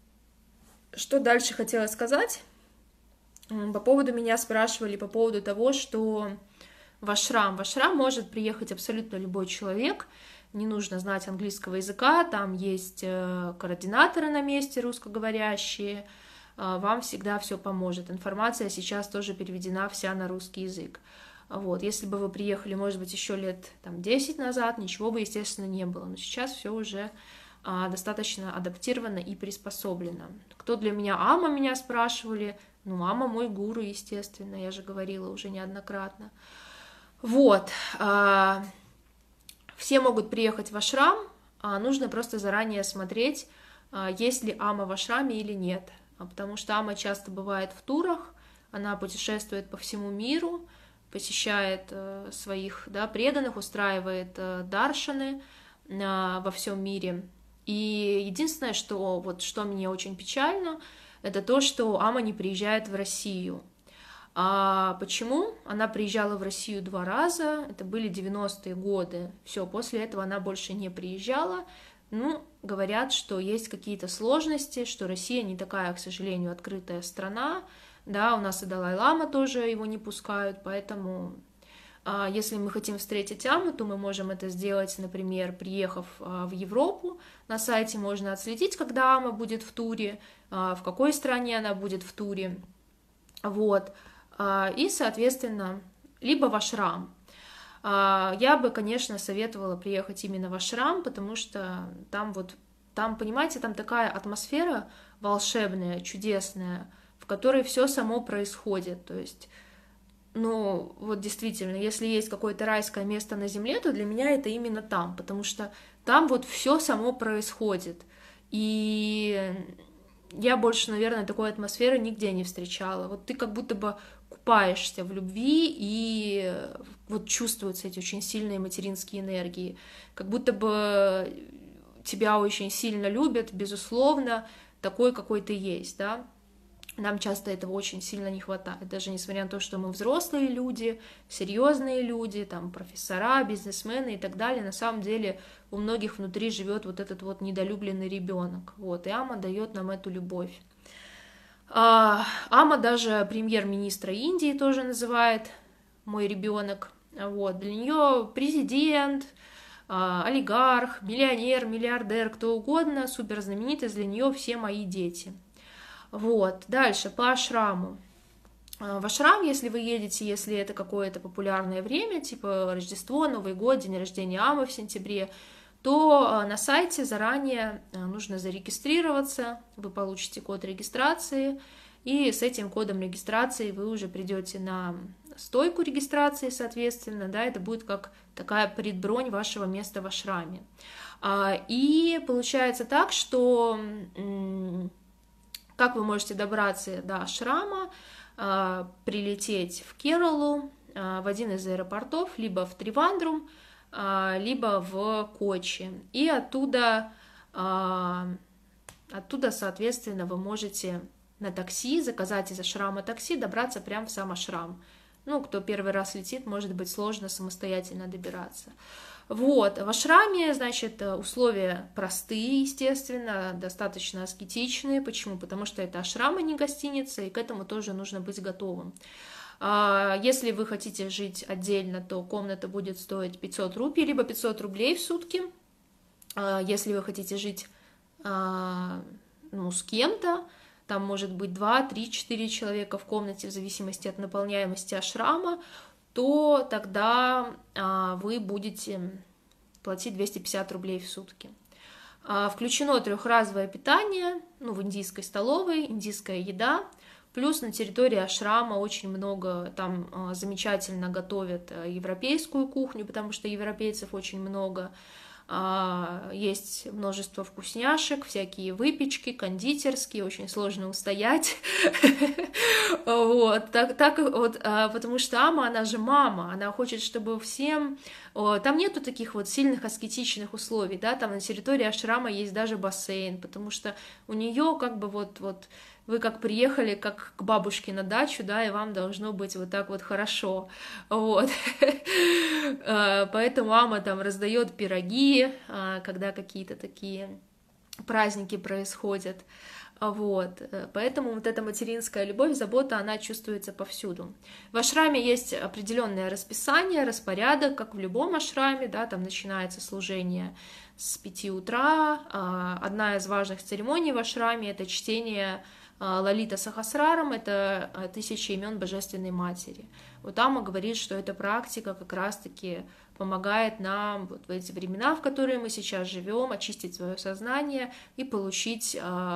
что дальше хотела сказать? По поводу меня спрашивали по поводу того, что в ашрам. В ашрам может приехать абсолютно любой человек, не нужно знать английского языка, там есть координаторы на месте русскоговорящие, вам всегда все поможет. Информация сейчас тоже переведена вся на русский язык. Вот. Если бы вы приехали, может быть, еще лет там, десять назад, ничего бы, естественно, не было. Но сейчас все уже а, достаточно адаптировано и приспособлено. Кто для меня Ама, меня спрашивали. Ну, Ама мой гуру, естественно, я же говорила уже неоднократно. Вот. А, все могут приехать в ашрам, а нужно просто заранее смотреть, а, есть ли Ама в ашраме или нет. Потому что Ама часто бывает в турах, она путешествует по всему миру, посещает э, своих да, преданных, устраивает э, даршаны э, во всем мире. И единственное, что, вот, что мне очень печально, это то, что Ама не приезжает в Россию. А почему? Она приезжала в Россию два раза, это были девяностые годы. Все, после этого она больше не приезжала. Ну, говорят, что есть какие-то сложности, что Россия не такая, к сожалению, открытая страна. Да, у нас и Далай-лама тоже его не пускают, поэтому а, если мы хотим встретить Аму, то мы можем это сделать, например, приехав а, в Европу. На сайте можно отследить, когда Ама будет в туре, а, в какой стране она будет в туре. Вот. А, и, соответственно, либо в ашрам. Я бы, конечно, советовала приехать именно в ашрам, потому что там вот, там, понимаете, там такая атмосфера волшебная, чудесная, в которой все само происходит. То есть, ну, вот действительно, если есть какое-то райское место на земле, то для меня это именно там, потому что там вот все само происходит. И я больше, наверное, такой атмосферы нигде не встречала. Вот ты как будто бы купаешься в любви, и вот чувствуются эти очень сильные материнские энергии. Как будто бы тебя очень сильно любят, безусловно, такой, какой ты есть, да. Нам часто этого очень сильно не хватает, даже несмотря на то, что мы взрослые люди, серьезные люди, там, профессора, бизнесмены и так далее, на самом деле у многих внутри живет вот этот вот недолюбленный ребенок, вот, и Ама дает нам эту любовь. Ама даже премьер-министра Индии тоже называет мой ребенок, вот, для нее президент, олигарх, миллионер, миллиардер, кто угодно, суперзнаменитость, для нее все мои дети. Вот, дальше, по ашраму. В ашрам, если вы едете, если это какое-то популярное время, типа Рождество, Новый год, день рождения Амы в сентябре, то на сайте заранее нужно зарегистрироваться, вы получите код регистрации, и с этим кодом регистрации вы уже придете на стойку регистрации, соответственно, да, это будет как такая предбронь вашего места в ашраме. И получается так, что как вы можете добраться до ашрама, прилететь в Кералу, в один из аэропортов, либо в Тривандрум, либо в Кочи. И оттуда, оттуда, соответственно, вы можете на такси заказать из ашрама такси, добраться прямо в сам ашрам. Ну, кто первый раз летит, может быть сложно самостоятельно добираться. Вот, в ашраме, значит, условия простые, естественно, достаточно аскетичные. Почему? Потому что это ашрам, а не гостиница, и к этому тоже нужно быть готовым. Если вы хотите жить отдельно, то комната будет стоить пятьсот рупий, либо пятьсот рублей в сутки. Если вы хотите жить, ну, с кем-то, там может быть два, три, четыре человека в комнате, в зависимости от наполняемости ашрама, то тогда вы будете платить двести пятьдесят рублей в сутки. Включено трехразовое питание, ну, в индийской столовой, индийская еда. Плюс на территории ашрама очень много, там замечательно готовят европейскую кухню, потому что европейцев очень много. есть множество вкусняшек, всякие выпечки, кондитерские, очень сложно устоять. Вот, так, так вот, потому что Ама, она же мама, она хочет, чтобы всем... Там нету таких вот сильных аскетичных условий, да, там на территории ашрама есть даже бассейн, потому что у нее как бы вот, вот вы как приехали как к бабушке на дачу, да, и вам должно быть вот так вот хорошо, вот. Поэтому Ама там раздает пироги, когда какие-то такие праздники происходят. Вот, поэтому вот эта материнская любовь, забота, она чувствуется повсюду. В ашраме есть определенное расписание, распорядок, как в любом ашраме, да, там начинается служение с пяти утра. Одна из важных церемоний в ашраме — это чтение Лалита Сахасрарам, это тысяча имен Божественной Матери. Вот Ама говорит, что эта практика как раз-таки помогает нам вот в эти времена, в которые мы сейчас живем, очистить свое сознание и получить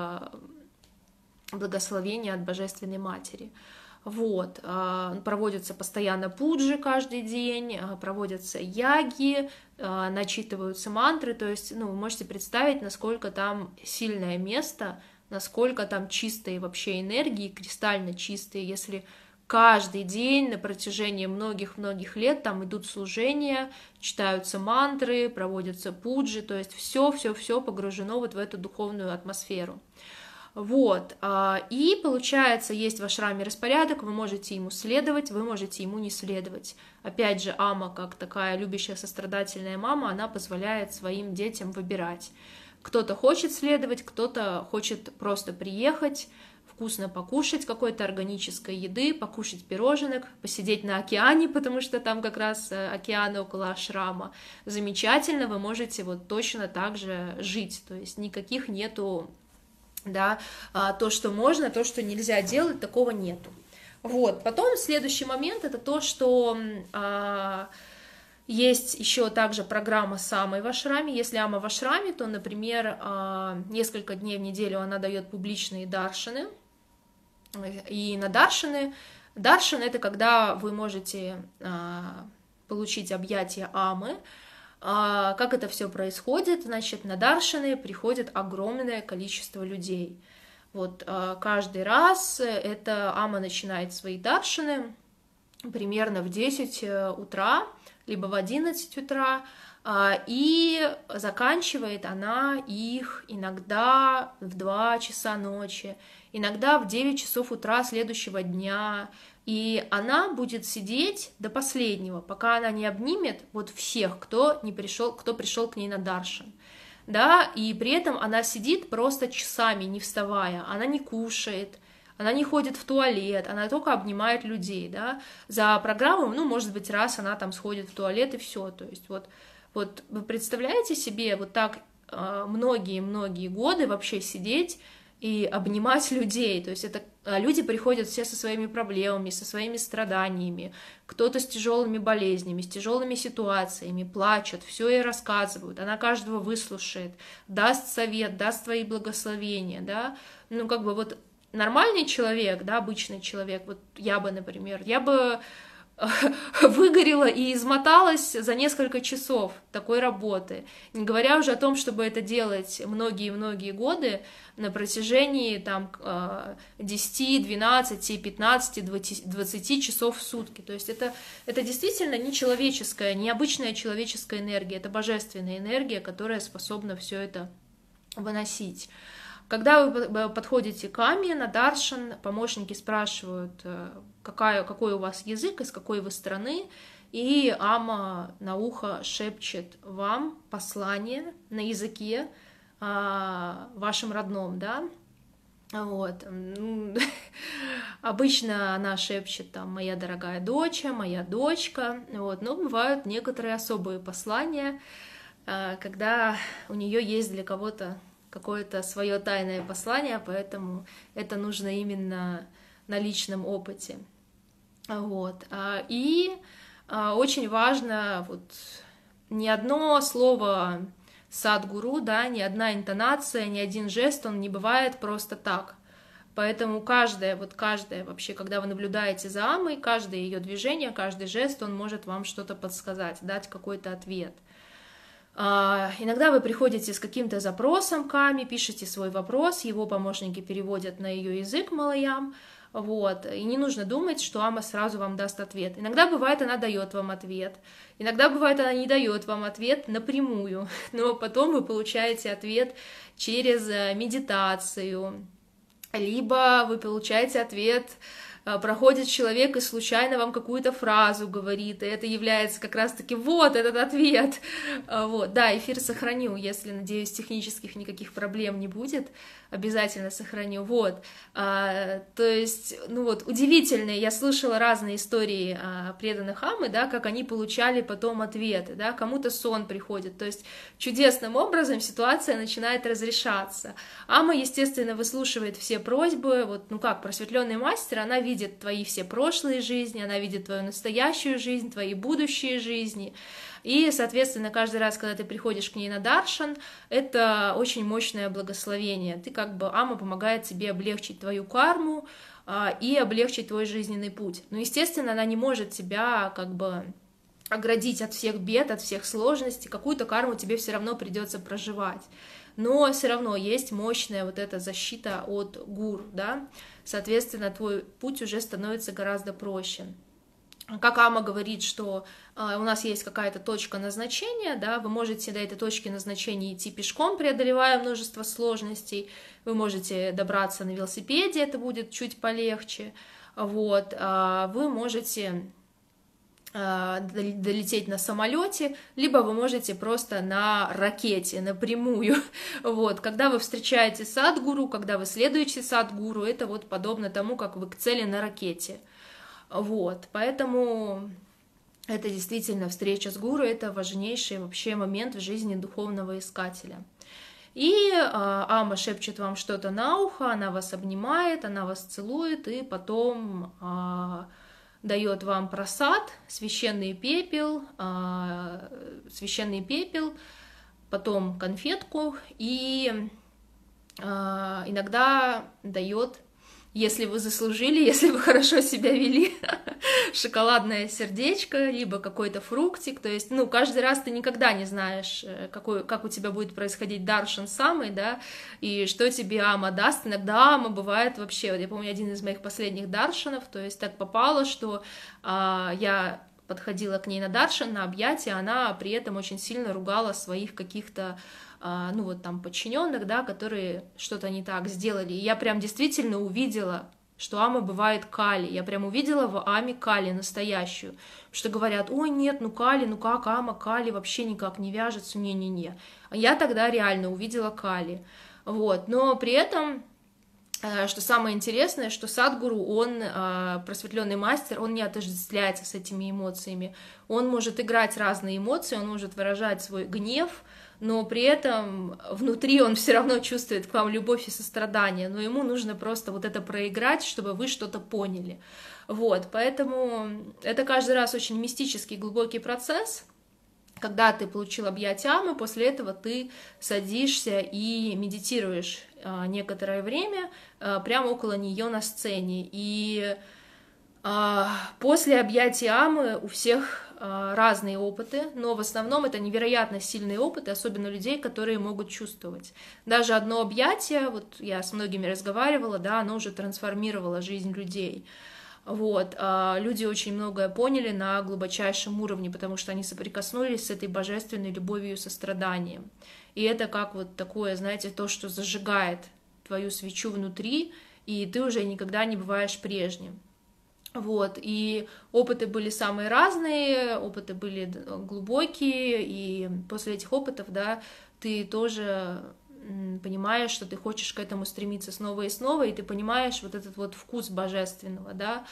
благословение от Божественной Матери. Вот. Проводятся постоянно пуджи каждый день, проводятся яги, начитываются мантры, то есть, ну, вы можете представить, насколько там сильное место, насколько там чистые вообще энергии, кристально чистые, если каждый день на протяжении многих-многих лет там идут служения, читаются мантры, проводятся пуджи, то есть все-все-все погружено вот в эту духовную атмосферу. Вот, и получается, есть в ашраме распорядок, вы можете ему следовать, вы можете ему не следовать. Опять же, Ама, как такая любящая, сострадательная мама, она позволяет своим детям выбирать. Кто-то хочет следовать, кто-то хочет просто приехать, вкусно покушать какой-то органической еды, покушать пироженок, посидеть на океане, потому что там как раз океаны около ашрама. Замечательно, вы можете вот точно так же жить, то есть никаких нету, да, то, что можно, то, что нельзя делать, такого нету. Вот, потом следующий момент — это то, что а, есть еще также программа с Амой в ашраме. Если Ама в ашраме, то, например, а, несколько дней в неделю она дает публичные даршины, и на даршины, даршин — это когда вы можете а, получить объятия Амы. Как это все происходит? Значит, на даршины приходит огромное количество людей. Вот каждый раз эта Ама начинает свои даршины примерно в десять утра, либо в одиннадцать утра, и заканчивает она их иногда в два часа ночи, иногда в девять часов утра следующего дня. И она будет сидеть до последнего, пока она не обнимет вот всех, кто не пришел, кто пришел к ней на даршан. Да, и при этом она сидит просто часами, не вставая, она не кушает, она не ходит в туалет, она только обнимает людей, да. За программу, ну, может быть, раз она там сходит в туалет и все, то есть вот, вот вы представляете себе вот так многие-многие годы вообще сидеть и обнимать людей, то есть это люди приходят все со своими проблемами, со своими страданиями, кто-то с тяжелыми болезнями, с тяжелыми ситуациями, плачут, все ей рассказывают, она каждого выслушает, даст совет, даст свои благословения, да, ну как бы вот нормальный человек, да, обычный человек, вот я бы, например, я бы выгорела и измоталась за несколько часов такой работы, не говоря уже о том, чтобы это делать многие-многие годы на протяжении там десяти, двенадцати, пятнадцати, двадцати часов в сутки. То есть это, это действительно не человеческая, не обычная человеческая энергия, это божественная энергия, которая способна все это выносить. Когда вы подходите к Аме на даршан, помощники спрашивают, какая, какой у вас язык, из какой вы страны, и Ама на ухо шепчет вам послание на языке а, вашем родном, да, вот. Обычно она шепчет там «моя дорогая доча», «моя дочка», вот. Но бывают некоторые особые послания, когда у нее есть для кого-то какое-то свое тайное послание, поэтому это нужно именно на личном опыте. Вот. И очень важно, вот, ни одно слово садгуру, да, ни одна интонация, ни один жест, он не бывает просто так. Поэтому каждое, вот каждое вообще, когда вы наблюдаете за Амой, каждое ее движение, каждый жест, он может вам что-то подсказать, дать какой-то ответ. Иногда вы приходите с каким-то запросом к Аме, пишете свой вопрос, его помощники переводят на ее язык малаям, вот, и не нужно думать, что Ама сразу вам даст ответ. Иногда бывает, она дает вам ответ, иногда бывает, она не дает вам ответ напрямую, но потом вы получаете ответ через медитацию, либо вы получаете ответ, проходит человек и случайно вам какую-то фразу говорит, и это является как раз-таки вот этот ответ. Вот. Да, эфир сохраню, если, надеюсь, технических никаких проблем не будет, обязательно сохраню. Вот. А, то есть, ну вот, удивительные, я слышала разные истории а, преданных Амы, да, как они получали потом ответы, да, кому-то сон приходит, то есть чудесным образом ситуация начинает разрешаться. Ама, естественно, выслушивает все просьбы, вот, ну как, просветленный мастер, она видит видит твои все прошлые жизни, она видит твою настоящую жизнь, твои будущие жизни. И, соответственно, каждый раз, когда ты приходишь к ней на даршан, это очень мощное благословение. Ты как бы, Ама помогает тебе облегчить твою карму а, и облегчить твой жизненный путь. Но, естественно, она не может тебя как бы оградить от всех бед, от всех сложностей, какую-то карму тебе все равно придется проживать. Но все равно есть мощная вот эта защита от гуру, да, соответственно, твой путь уже становится гораздо проще. Как Ама говорит, что э, у нас есть какая-то точка назначения, да, вы можете до этой точки назначения идти пешком, преодолевая множество сложностей, вы можете добраться на велосипеде, это будет чуть полегче, вот, э, вы можете долететь на самолете, либо вы можете просто на ракете, напрямую. Вот. Когда вы встречаете садгуру, когда вы следуете садгуру, это вот подобно тому, как вы к цели на ракете. Вот. Поэтому это действительно встреча с гуру, это важнейший вообще момент в жизни духовного искателя. И а, Ама шепчет вам что-то на ухо, она вас обнимает, она вас целует, и потом а, дает вам прасад, священный пепел, э, священный пепел, потом конфетку, и э, иногда дает, если вы заслужили, если вы хорошо себя вели, шоколадное сердечко, либо какой-то фруктик, то есть, ну, каждый раз ты никогда не знаешь, какой, как у тебя будет происходить даршан самый, да, и что тебе Ама даст. Иногда Ама бывает вообще, вот я помню, один из моих последних даршанов, то есть так попало, что а, я подходила к ней на даршан, на объятия, она при этом очень сильно ругала своих каких-то, а, ну, вот там подчиненных, да, которые что-то не так сделали, и я прям действительно увидела, что Ама бывает Кали. Я прям увидела в Аме Кали настоящую. Что говорят, ой, нет, ну Кали, ну как Ама, Кали вообще никак не вяжется, не-не-не. А я тогда реально увидела Кали. Вот. Но при этом, что самое интересное, что Садгуру, он, просветленный мастер, он не отождествляется с этими эмоциями. Он может играть разные эмоции, он может выражать свой гнев, но при этом внутри он все равно чувствует к вам любовь и сострадание, но ему нужно просто вот это проиграть, чтобы вы что-то поняли. Вот, поэтому это каждый раз очень мистический, глубокий процесс. Когда ты получил объятия Амы, после этого ты садишься и медитируешь а, некоторое время а, прямо около нее на сцене. И а, после объятия Амы у всех разные опыты, но в основном это невероятно сильные опыты, особенно людей, которые могут чувствовать. Даже одно объятие, вот я с многими разговаривала, да, оно уже трансформировало жизнь людей. Вот, люди очень многое поняли на глубочайшем уровне, потому что они соприкоснулись с этой божественной любовью и состраданием. И это как вот такое, знаете, то, что зажигает твою свечу внутри, и ты уже никогда не бываешь прежним. Вот, и опыты были самые разные, опыты были глубокие, и после этих опытов, да, ты тоже понимаешь, что ты хочешь к этому стремиться снова и снова, и ты понимаешь вот этот вот вкус божественного, да,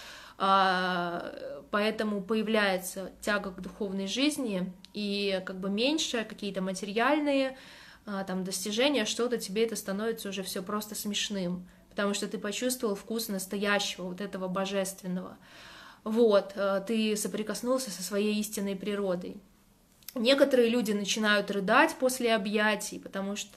а, поэтому появляется тяга к духовной жизни, и как бы меньше какие-то материальные а, там достижения, что-то тебе это становится уже все просто смешным, потому что ты почувствовал вкус настоящего, вот этого божественного. Вот, ты соприкоснулся со своей истинной природой. Некоторые люди начинают рыдать после объятий, потому что,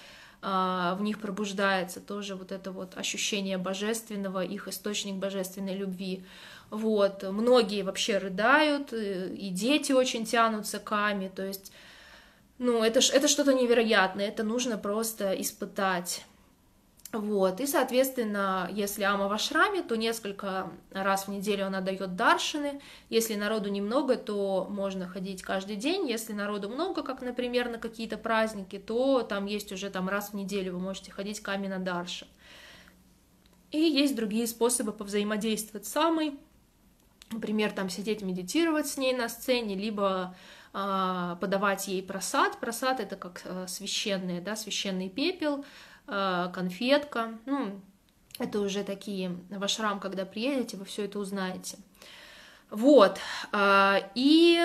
да, в них пробуждается тоже вот это вот ощущение божественного, их источник божественной любви. Вот, многие вообще рыдают, и дети очень тянутся к Аме, то есть Ну, это, ж- это что-то невероятное, это нужно просто испытать. Вот, и, соответственно, если ама в ашраме, то несколько раз в неделю она дает даршины. Если народу немного, то можно ходить каждый день. Если народу много, как, например, на какие-то праздники, то там есть уже там раз в неделю вы можете ходить к аме на даршин. И есть другие способы повзаимодействовать с амой. Например, там сидеть медитировать с ней на сцене, либо а, подавать ей просад. Просад — это как а, священный, да, священный пепел, а, конфетка. Ну, это уже такие в ашрам, когда приедете, вы все это узнаете. Вот. а, И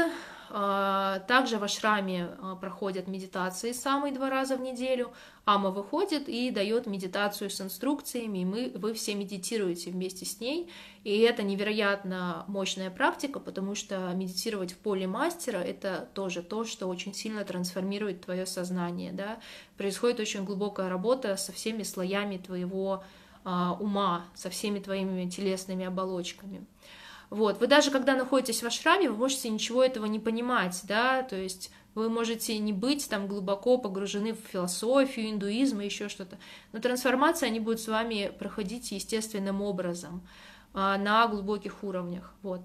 а, также в ашраме а, проходят медитации самые два раза в неделю. Ама выходит и дает медитацию с инструкциями, и мы, вы все медитируете вместе с ней. И это невероятно мощная практика, потому что медитировать в поле мастера — это тоже то, что очень сильно трансформирует твое сознание. Да? Происходит очень глубокая работа со всеми слоями твоего а, ума, со всеми твоими телесными оболочками. Вот. Вы даже когда находитесь в ашраме, вы можете ничего этого не понимать, да, то есть вы можете не быть там глубоко погружены в философию, индуизм и еще что-то, но трансформация, они будут с вами проходить естественным образом, на глубоких уровнях, вот.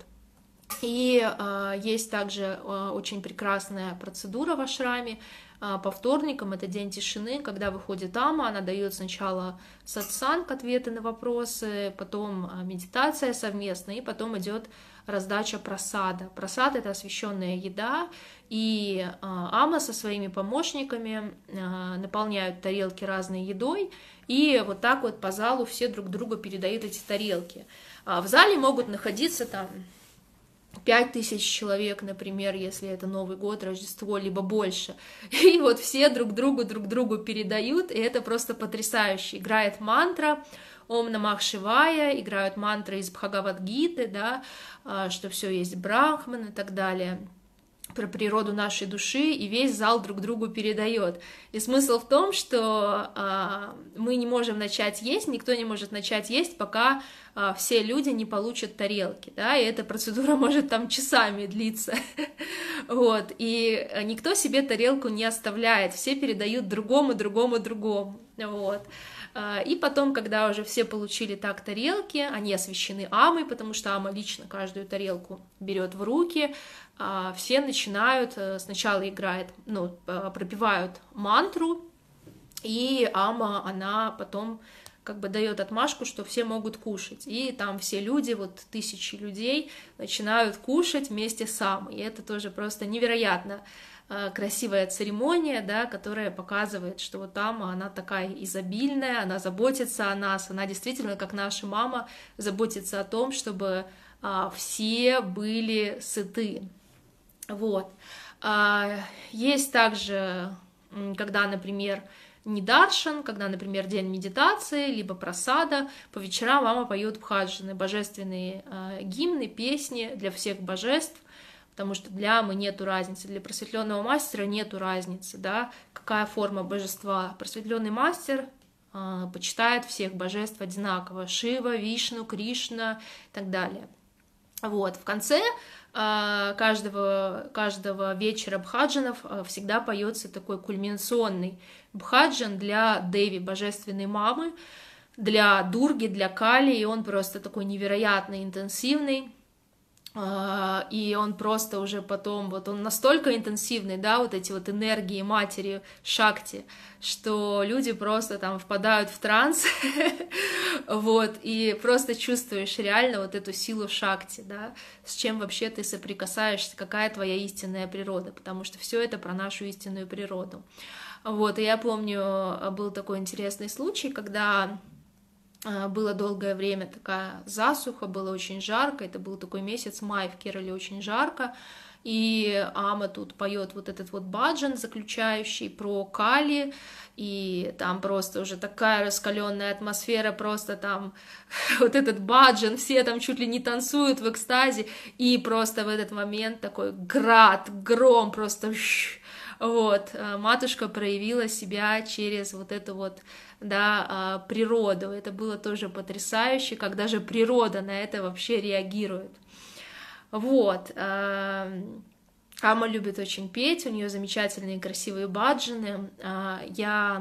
И э, есть также э, очень прекрасная процедура в ашраме э, по вторникам, это день тишины, когда выходит ама, она дает сначала сатсанг, ответы на вопросы, потом э, медитация совместная, и потом идет раздача прасада. Прасад — это освященная еда, и э, ама со своими помощниками э, наполняют тарелки разной едой, и вот так вот по залу все друг другу передают эти тарелки. А в зале могут находиться там пять тысяч человек, например, если это Новый год, Рождество, либо больше. И вот все друг другу друг другу передают, и это просто потрясающе. Играет мантра Ом Намах Шивая, играют мантры из Бхагавад-гиты, да, что все есть Брахман и так далее, про природу нашей души, и весь зал друг другу передает. И смысл в том, что а, мы не можем начать есть, никто не может начать есть, пока а, все люди не получат тарелки, да, и эта процедура может там часами длиться, вот, и никто себе тарелку не оставляет, все передают другому, другому, другому, вот. И потом, когда уже все получили так тарелки, они освящены амой, потому что ама лично каждую тарелку берет в руки, все начинают, сначала играет, ну, пропевают мантру, и ама, она потом как бы дает отмашку, что все могут кушать. И там все люди, вот тысячи людей, начинают кушать вместе с амой. И это тоже просто невероятно красивая церемония, да, которая показывает, что вот ама, она такая изобильная, она заботится о нас, она действительно, как наша мама, заботится о том, чтобы а, все были сыты. Вот. А, есть также, когда, например, не даршан, когда, например, день медитации, либо прасада, по вечерам мама поет бхаджаны, божественные а, гимны, песни для всех божеств, потому что для амы нету разницы, для просветленного мастера нету разницы, да, какая форма божества. Просветленный мастер э, почитает всех божеств одинаково: Шива, Вишну, Кришна и так далее. Вот, в конце э, каждого, каждого вечера бхаджанов э, всегда поется такой кульминационный бхаджан для Деви, божественной мамы, для Дурги, для Кали, и он просто такой невероятно интенсивный. И он просто уже потом, вот он настолько интенсивный, да, вот эти вот энергии матери Шакти, что люди просто там впадают в транс, вот, и просто чувствуешь реально вот эту силу Шакти, да, с чем вообще ты соприкасаешься, какая твоя истинная природа, потому что все это про нашу истинную природу. Вот, и я помню, был такой интересный случай, когда было долгое время такая засуха, было очень жарко, это был такой месяц май в Керале, очень жарко, и ама тут поет вот этот вот баджан, заключающий про Кали, и там просто уже такая раскаленная атмосфера, просто там вот этот баджан, все там чуть ли не танцуют в экстазе, и просто в этот момент такой град, гром, просто... Вот, матушка проявила себя через вот эту вот, да, природу. Это было тоже потрясающе, как даже природа на это вообще реагирует. Вот. Ама любит очень петь, у нее замечательные красивые баджаны. Я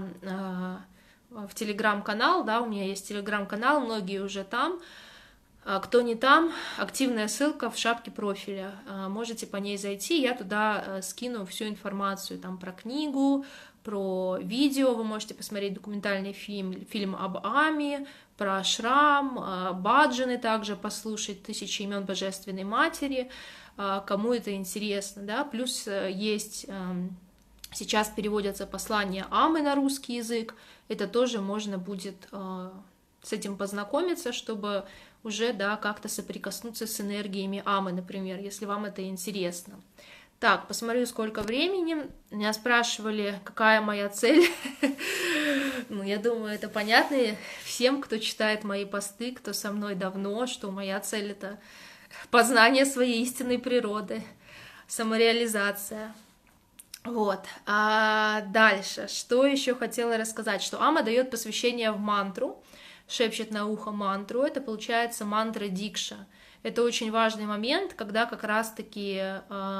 в телеграм-канал, да, у меня есть телеграм-канал, многие уже там. Кто не там, активная ссылка в шапке профиля. Можете по ней зайти, я туда скину всю информацию там про книгу, про видео, вы можете посмотреть документальный фильм, фильм об Аме, про шрам, баджаны также послушать, «Тысячи имен Божественной Матери», кому это интересно, да, плюс есть, сейчас переводятся послания Амы на русский язык, это тоже можно будет с этим познакомиться, чтобы уже, да, как-то соприкоснуться с энергиями Амы, например, если вам это интересно. Так, посмотрю, сколько времени. Меня спрашивали, какая моя цель. Ну, я думаю, это понятно всем, кто читает мои посты, кто со мной давно, что моя цель — это познание своей истинной природы, самореализация. Вот. А дальше, что еще хотела рассказать, что Ама дает посвящение в мантру, шепчет на ухо мантру, это получается мантра Дикша. Это очень важный момент, когда как раз-таки э,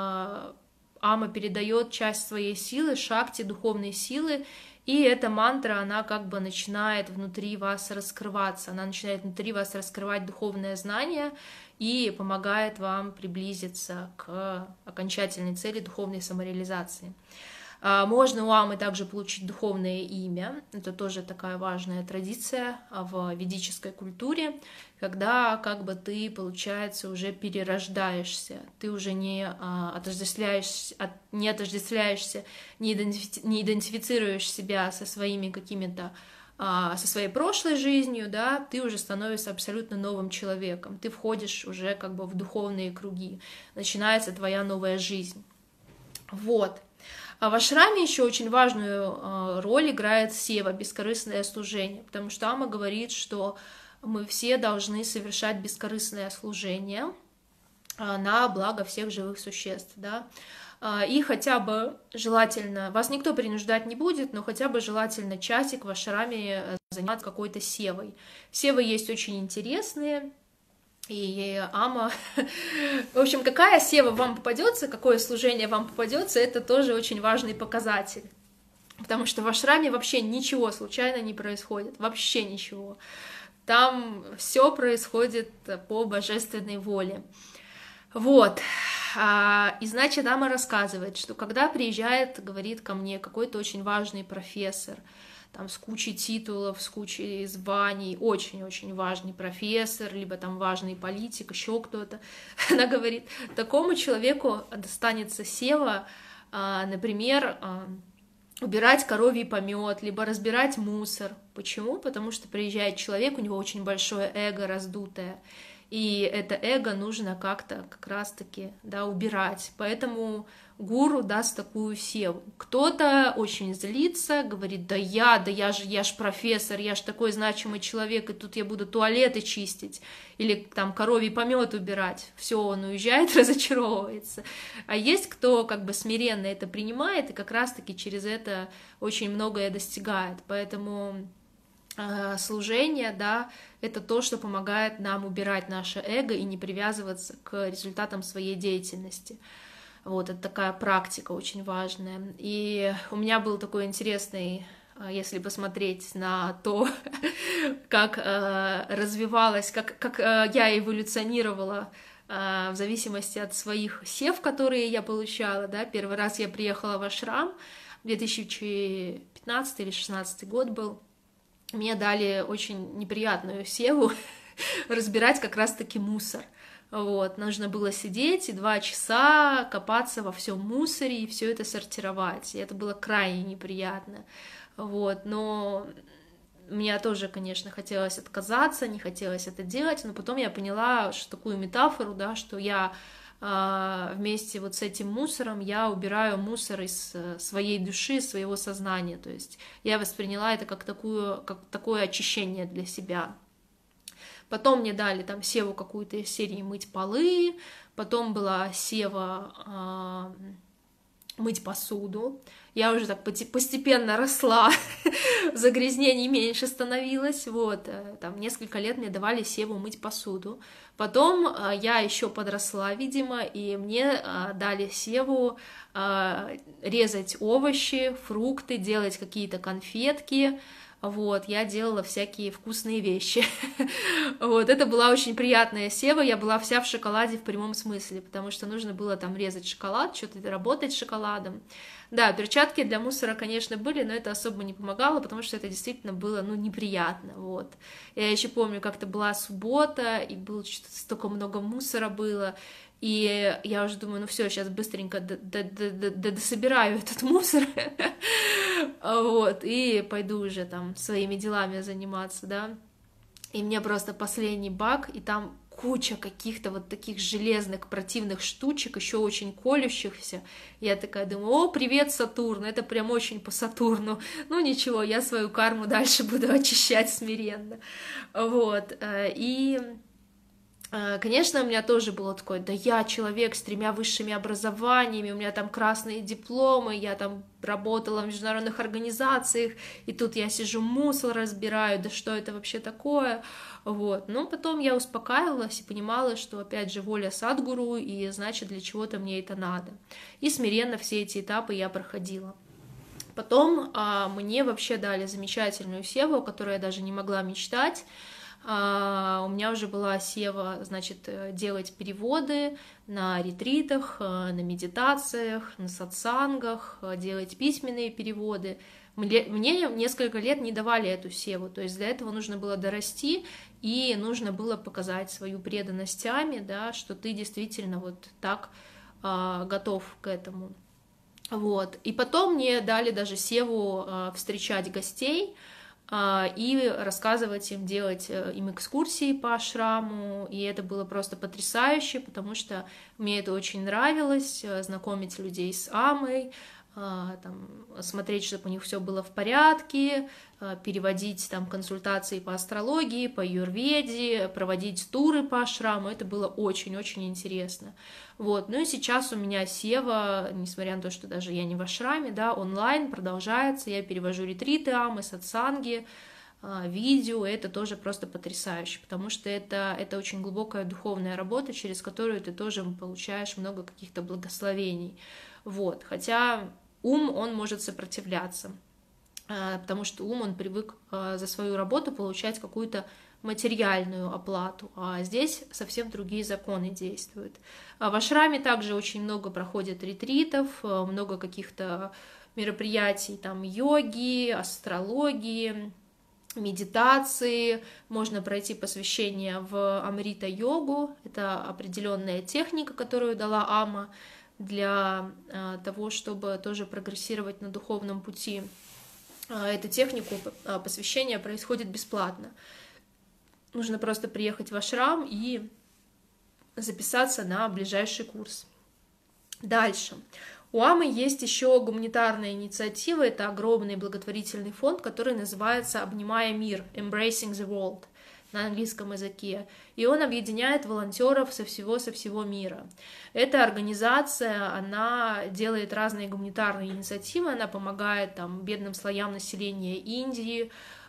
Ама передает часть своей силы, шакти, духовной силы, и эта мантра, она как бы начинает внутри вас раскрываться, она начинает внутри вас раскрывать духовное знание и помогает вам приблизиться к окончательной цели духовной самореализации. Можно у Амы также получить духовное имя, это тоже такая важная традиция в ведической культуре, когда как бы ты, получается, уже перерождаешься, ты уже не отождествляешься, не, отождествляешься, не, идентифи, не идентифицируешь себя со своими какими-то, со своей прошлой жизнью, да, ты уже становишься абсолютно новым человеком, ты входишь уже как бы в духовные круги, начинается твоя новая жизнь. Вот. А в ашраме еще очень важную роль играет сева, бескорыстное служение, потому что Ама говорит, что мы все должны совершать бескорыстное служение на благо всех живых существ, да, и хотя бы желательно, вас никто принуждать не будет, но хотя бы желательно часик в ашраме заниматься какой-то севой. Севы есть очень интересные, и Ама, в общем, какая сева вам попадется, какое служение вам попадется, это тоже очень важный показатель, потому что в ашраме вообще ничего случайно не происходит, вообще ничего, там все происходит по божественной воле. Вот, и значит, Ама рассказывает, что когда приезжает, говорит ко мне какой-то очень важный профессор, там, с кучей титулов, с кучей званий, очень-очень важный профессор, либо там важный политик, еще кто-то. Она говорит, такому человеку достанется сева, например, убирать коровий помет, либо разбирать мусор. Почему? Потому что приезжает человек, у него очень большое эго раздутое, и это эго нужно как-то как раз-таки, да, убирать. Поэтому гуру даст такую севу. Кто-то очень злится, говорит, да я, да я же, я ж профессор, я ж такой значимый человек, и тут я буду туалеты чистить, или там коровий помет убирать. Все, он уезжает, разочаровывается. А есть кто как бы смиренно это принимает, и как раз-таки через это очень многое достигает. Поэтому служение, да, это то, что помогает нам убирать наше эго и не привязываться к результатам своей деятельности. Вот, это такая практика очень важная. И у меня был такой интересный, если посмотреть на то, как развивалась, как, как я эволюционировала в зависимости от своих сев, которые я получала, да, первый раз я приехала в ашрам, две тысячи пятнадцатый или шестнадцатый год был, мне дали очень неприятную севу разбирать как раз-таки мусор. Вот, нужно было сидеть и два часа копаться во всем мусоре и все это сортировать. И это было крайне неприятно. Вот, но мне тоже, конечно, хотелось отказаться, не хотелось это делать, но потом я поняла, что такую метафору, да, что я э, вместе вот с этим мусором я убираю мусор из своей души, своего сознания. То есть я восприняла это как, такую, как такое очищение для себя. Потом мне дали там севу какую-то из серии мыть полы, потом была сева мыть посуду. Я уже так постепенно росла, загрязнений меньше становилось, вот, там несколько лет мне давали Севу мыть посуду. Потом я еще подросла, видимо, и мне дали Севу резать овощи, фрукты, делать какие-то конфетки. Вот, я делала всякие вкусные вещи. Вот, это была очень приятная Сева, я была вся в шоколаде в прямом смысле, потому что нужно было там резать шоколад, что-то работать с шоколадом. Да, перчатки для мусора, конечно, были, но это особо не помогало, потому что это действительно было, ну, неприятно, вот. Я еще помню, как-то была суббота, и было что-то столько много мусора было, и я уже думаю, ну все, сейчас быстренько дособираю этот мусор, вот, и пойду уже там своими делами заниматься, да. И мне просто последний бак, и там куча каких-то вот таких железных противных штучек, еще очень колющихся. Я такая думаю, о, привет, Сатурн, это прям очень по Сатурну. Ну ничего, я свою карму дальше буду очищать смиренно. Вот, и... Конечно, у меня тоже было такое, да я человек с тремя высшими образованиями, у меня там красные дипломы, я там работала в международных организациях, и тут я сижу мусор разбираю, да что это вообще такое, вот. Но потом я успокаивалась и понимала, что, опять же, воля Садгуру, и значит, для чего-то мне это надо. И смиренно все эти этапы я проходила. Потом а, мне вообще дали замечательную Севу, о которой я даже не могла мечтать. Uh, у меня уже была Сева, значит, делать переводы на ретритах, на медитациях, на сатсангах, делать письменные переводы. Мне, мне несколько лет не давали эту Севу, то есть для этого нужно было дорасти, и нужно было показать свою преданность Аме, да, что ты действительно вот так uh, готов к этому. Вот. И потом мне дали даже Севу uh, встречать гостей, и рассказывать им, делать им экскурсии по ашраму, и это было просто потрясающе, потому что мне это очень нравилось, знакомить людей с Амой, там, смотреть, чтобы у них все было в порядке, переводить там консультации по астрологии, по аюрведе, проводить туры по ашраму, это было очень-очень интересно. Вот. Ну и сейчас у меня Сева, несмотря на то, что даже я не в ашраме, да, онлайн продолжается, я перевожу ретриты Амы, сатсанги, видео, это тоже просто потрясающе, потому что это, это очень глубокая духовная работа, через которую ты тоже получаешь много каких-то благословений. Вот. Хотя ум, он может сопротивляться, потому что ум, он привык за свою работу получать какую-то материальную оплату, а здесь совсем другие законы действуют. В ашраме также очень много проходит ретритов, много каких-то мероприятий, там, йоги, астрологии, медитации, можно пройти посвящение в амрита-йогу, это определенная техника, которую дала Ама, для того, чтобы тоже прогрессировать на духовном пути. Эту технику посвящения происходит бесплатно. Нужно просто приехать в ашрам и записаться на ближайший курс. Дальше. У Амы есть еще гуманитарная инициатива, это огромный благотворительный фонд, который называется «Обнимая мир», «Embracing the World» на английском языке, и он объединяет волонтеров со всего, со всего мира. Эта организация, она делает разные гуманитарные инициативы, она помогает там, бедным слоям населения Индии,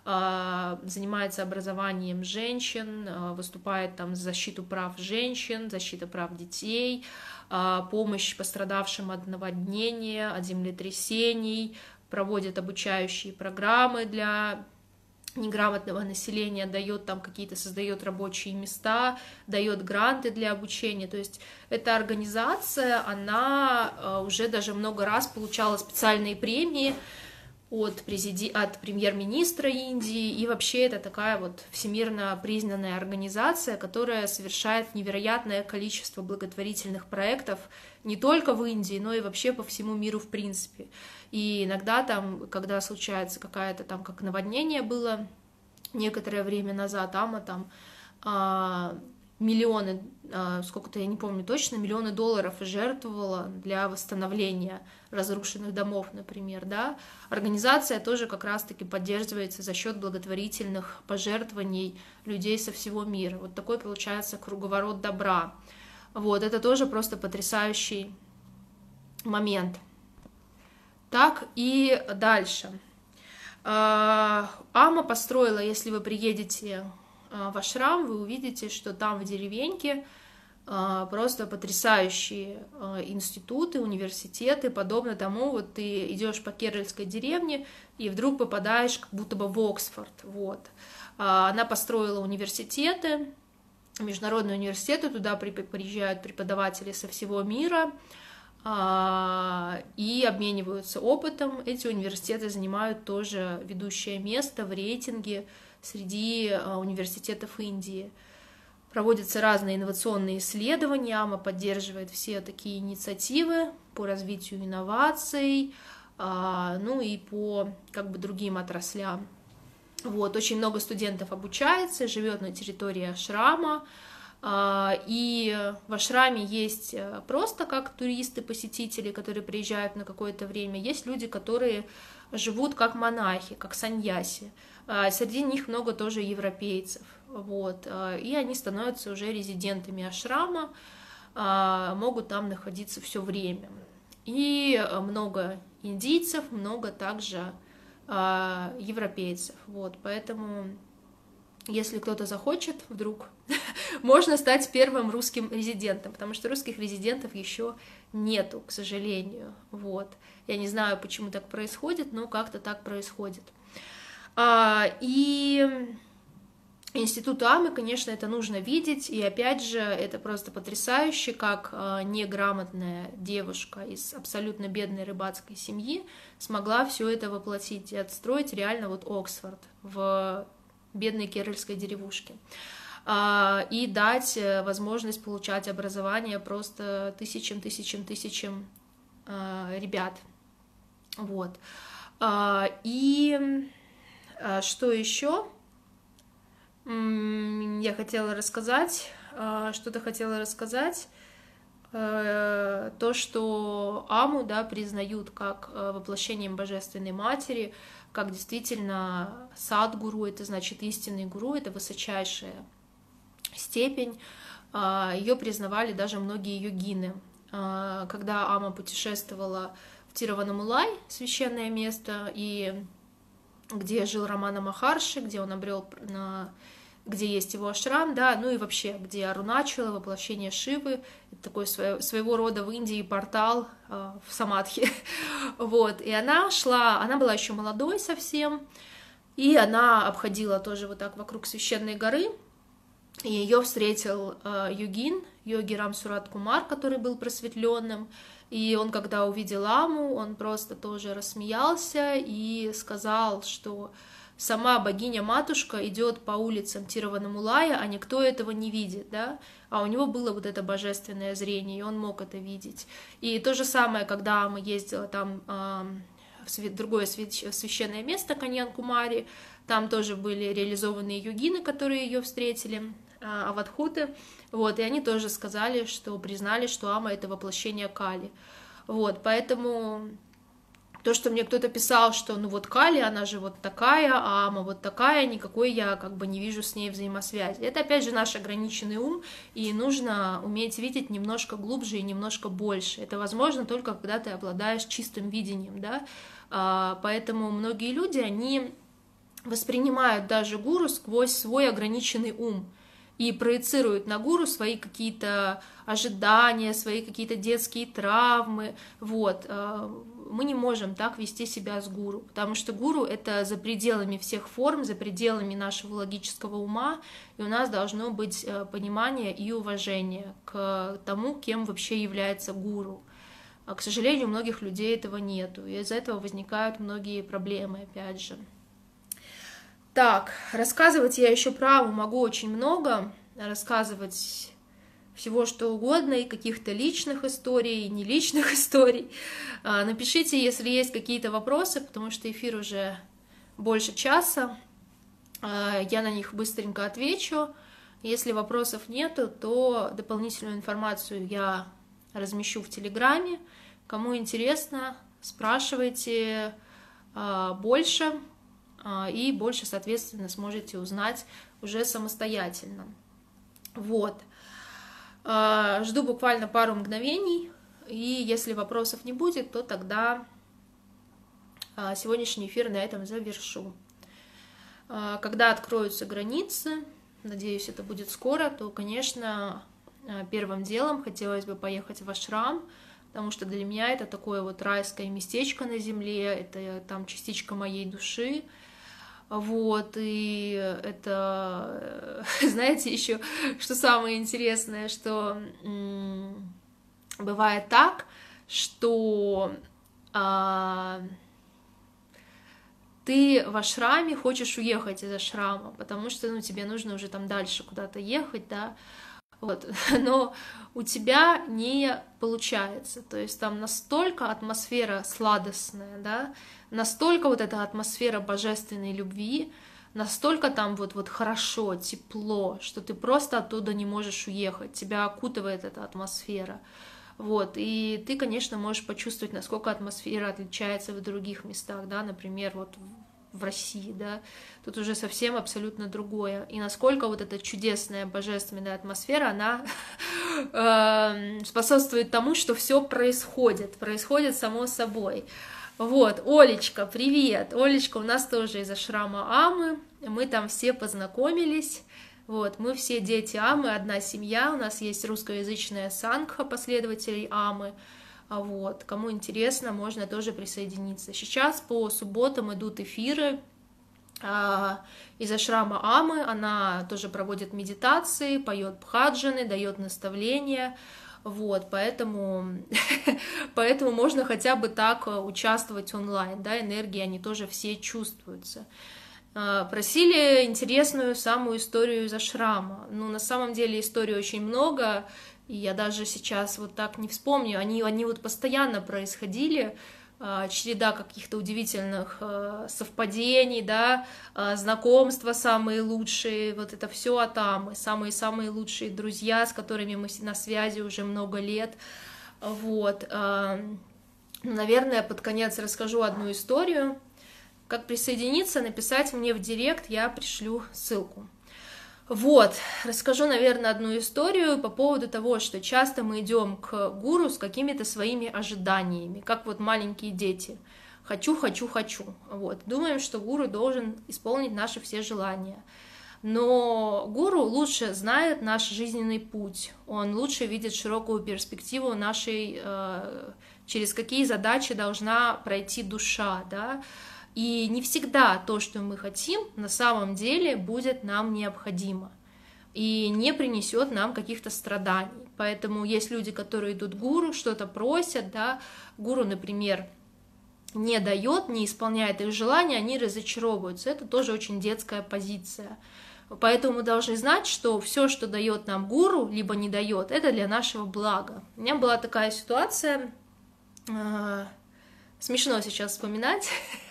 занимается образованием женщин, выступает там за защиту прав женщин, защиту прав детей, помощь пострадавшим от наводнения, от землетрясений, проводит обучающие программы для неграмотного населения, дает там какие-то, создает рабочие места, дает гранты для обучения. То есть эта организация, она уже даже много раз получала специальные премии от, президи... от премьер-министра Индии, и вообще это такая вот всемирно признанная организация, которая совершает невероятное количество благотворительных проектов не только в Индии, но и вообще по всему миру в принципе. И иногда там, когда случается какая-то там, как наводнение было некоторое время назад, Ама там а, миллионы, а, сколько-то, я не помню точно, миллионы долларов жертвовала для восстановления разрушенных домов, например, да. Организация тоже как раз-таки поддерживается за счет благотворительных пожертвований людей со всего мира. Вот такой получается круговорот добра. Вот, это тоже просто потрясающий момент. Так, и дальше. Ама построила, если вы приедете в ашрам, вы увидите, что там в деревеньке просто потрясающие институты, университеты, подобно тому, вот ты идешь по Керрольской деревне и вдруг попадаешь как будто бы в Оксфорд, вот. Она построила университеты, международные университеты, туда приезжают преподаватели со всего мира и обмениваются опытом. Эти университеты занимают тоже ведущее место в рейтинге среди университетов Индии. Проводятся разные инновационные исследования, АМА поддерживает все такие инициативы по развитию инноваций, ну и по как бы другим отраслям. Вот, очень много студентов обучается, живет на территории ашрама, и в ашраме есть просто как туристы, посетители, которые приезжают на какое-то время, есть люди, которые живут как монахи, как саньяси, среди них много тоже европейцев. Вот, и они становятся уже резидентами ашрама, могут там находиться все время. И много индийцев, много также европейцев. Вот, поэтому, если кто-то захочет вдруг, можно стать первым русским резидентом, потому что русских резидентов еще нету, к сожалению. Вот. Я не знаю, почему так происходит, но как-то так происходит. И Институт АМы, конечно, это нужно видеть, и опять же, это просто потрясающе, как неграмотная девушка из абсолютно бедной рыбацкой семьи смогла все это воплотить и отстроить реально вот Оксфорд в бедной керрольской деревушке, и дать возможность получать образование просто тысячам, тысячам, тысячам ребят. Вот. И что еще? Я хотела рассказать, что-то хотела рассказать, то, что Аму, да, признают как воплощением Божественной Матери, как действительно садгуру, это значит истинный гуру, это высочайшая степень. Ее признавали даже многие йогины. Когда Ама путешествовала в Тируванамалай, священное место, и где жил Рамана Махарши, где он обрел, на... где есть его ашрам, да, ну и вообще, где Аруначала, воплощение Шивы, это такой свое, своего рода в Индии портал э, в Самадхи, вот, и она шла, она была еще молодой совсем, и она обходила тоже вот так вокруг священной горы, и ее встретил э, йогин, йоги Рамсурат Кумар, который был просветленным. И он, когда увидел Аму, он просто тоже рассмеялся и сказал, что сама богиня-матушка идет по улицам Тируванамалая, а никто этого не видит, да, а у него было вот это божественное зрение, и он мог это видеть. И то же самое, когда Ама ездила там в другое священное место, Каньян-Кумари, там тоже были реализованные йогины, которые ее встретили, авадхуты, вот, и они тоже сказали, что признали, что Ама — это воплощение Кали, вот, поэтому то, что мне кто-то писал, что ну вот Кали, она же вот такая, а Ама вот такая, никакой я как бы не вижу с ней взаимосвязи. Это опять же наш ограниченный ум, и нужно уметь видеть немножко глубже и немножко больше. Это возможно только когда ты обладаешь чистым видением, да, а, поэтому многие люди, они воспринимают даже гуру сквозь свой ограниченный ум и проецируют на гуру свои какие-то ожидания, свои какие-то детские травмы, вот. Мы не можем так вести себя с гуру, потому что гуру — это за пределами всех форм, за пределами нашего логического ума, и у нас должно быть понимание и уважение к тому, кем вообще является гуру. А, к сожалению, у многих людей этого нету, и из-за этого возникают многие проблемы, опять же. Так, рассказывать я еще праву могу очень много, рассказывать всего что угодно, и каких-то личных историй, и не личных историй. Напишите, если есть какие-то вопросы, потому что эфир уже больше часа, я на них быстренько отвечу. Если вопросов нету, то дополнительную информацию я размещу в Телеграме. Кому интересно, спрашивайте больше, и больше, соответственно, сможете узнать уже самостоятельно. Вот. Жду буквально пару мгновений, и если вопросов не будет, то тогда сегодняшний эфир на этом завершу. Когда откроются границы, надеюсь, это будет скоро, то, конечно, первым делом хотелось бы поехать в ашрам, потому что для меня это такое вот райское местечко на земле, это там частичка моей души. Вот, и это, знаете, еще, что самое интересное, что м- бывает так, что а, ты в ашраме хочешь уехать из ашрама, потому что, ну, тебе нужно уже там дальше куда-то ехать, да, вот, но у тебя не получается, то есть там настолько атмосфера сладостная, да, настолько вот эта атмосфера божественной любви, настолько там вот, вот хорошо, тепло, что ты просто оттуда не можешь уехать, тебя окутывает эта атмосфера, вот, и ты, конечно, можешь почувствовать, насколько атмосфера отличается в других местах, да, например, вот в России, да, тут уже совсем абсолютно другое, и насколько вот эта чудесная божественная атмосфера, она э, способствует тому, что все происходит, происходит само собой. Вот, Олечка, привет! Олечка у нас тоже из ашрама Амы, мы там все познакомились, вот, мы все дети Амы, одна семья, у нас есть русскоязычная сангха последователей Амы, вот, кому интересно, можно тоже присоединиться. Сейчас по субботам идут эфиры а, из ашрама Амы, она тоже проводит медитации, поет бхаджаны, дает наставления. Вот, поэтому, поэтому можно хотя бы так участвовать онлайн, да, энергии, они тоже все чувствуются. Просили интересную самую историю из ашрама. Ну, на самом деле историй очень много, и я даже сейчас вот так не вспомню. Они, они вот постоянно происходили, череда каких-то удивительных совпадений, да, знакомства самые лучшие, вот это все от Амы, самые-самые лучшие друзья, с которыми мы на связи уже много лет, вот. Наверное, под конец расскажу одну историю. Как присоединиться, написать мне в директ, я пришлю ссылку. Вот, расскажу, наверное, одну историю по поводу того, что часто мы идем к гуру с какими-то своими ожиданиями, как вот маленькие дети. Хочу, хочу, хочу. Вот. Думаем, что гуру должен исполнить наши все желания. Но гуру лучше знает наш жизненный путь, он лучше видит широкую перспективу нашей, э, через какие задачи должна пройти душа, да. И не всегда то, что мы хотим, на самом деле будет нам необходимо и не принесет нам каких-то страданий. Поэтому есть люди, которые идут к гуру, что-то просят, да, гуру, например, не дает, не исполняет их желания, они разочаровываются. Это тоже очень детская позиция. Поэтому мы должны знать, что все, что дает нам гуру, либо не дает, это для нашего блага. У меня была такая ситуация. Смешно сейчас вспоминать.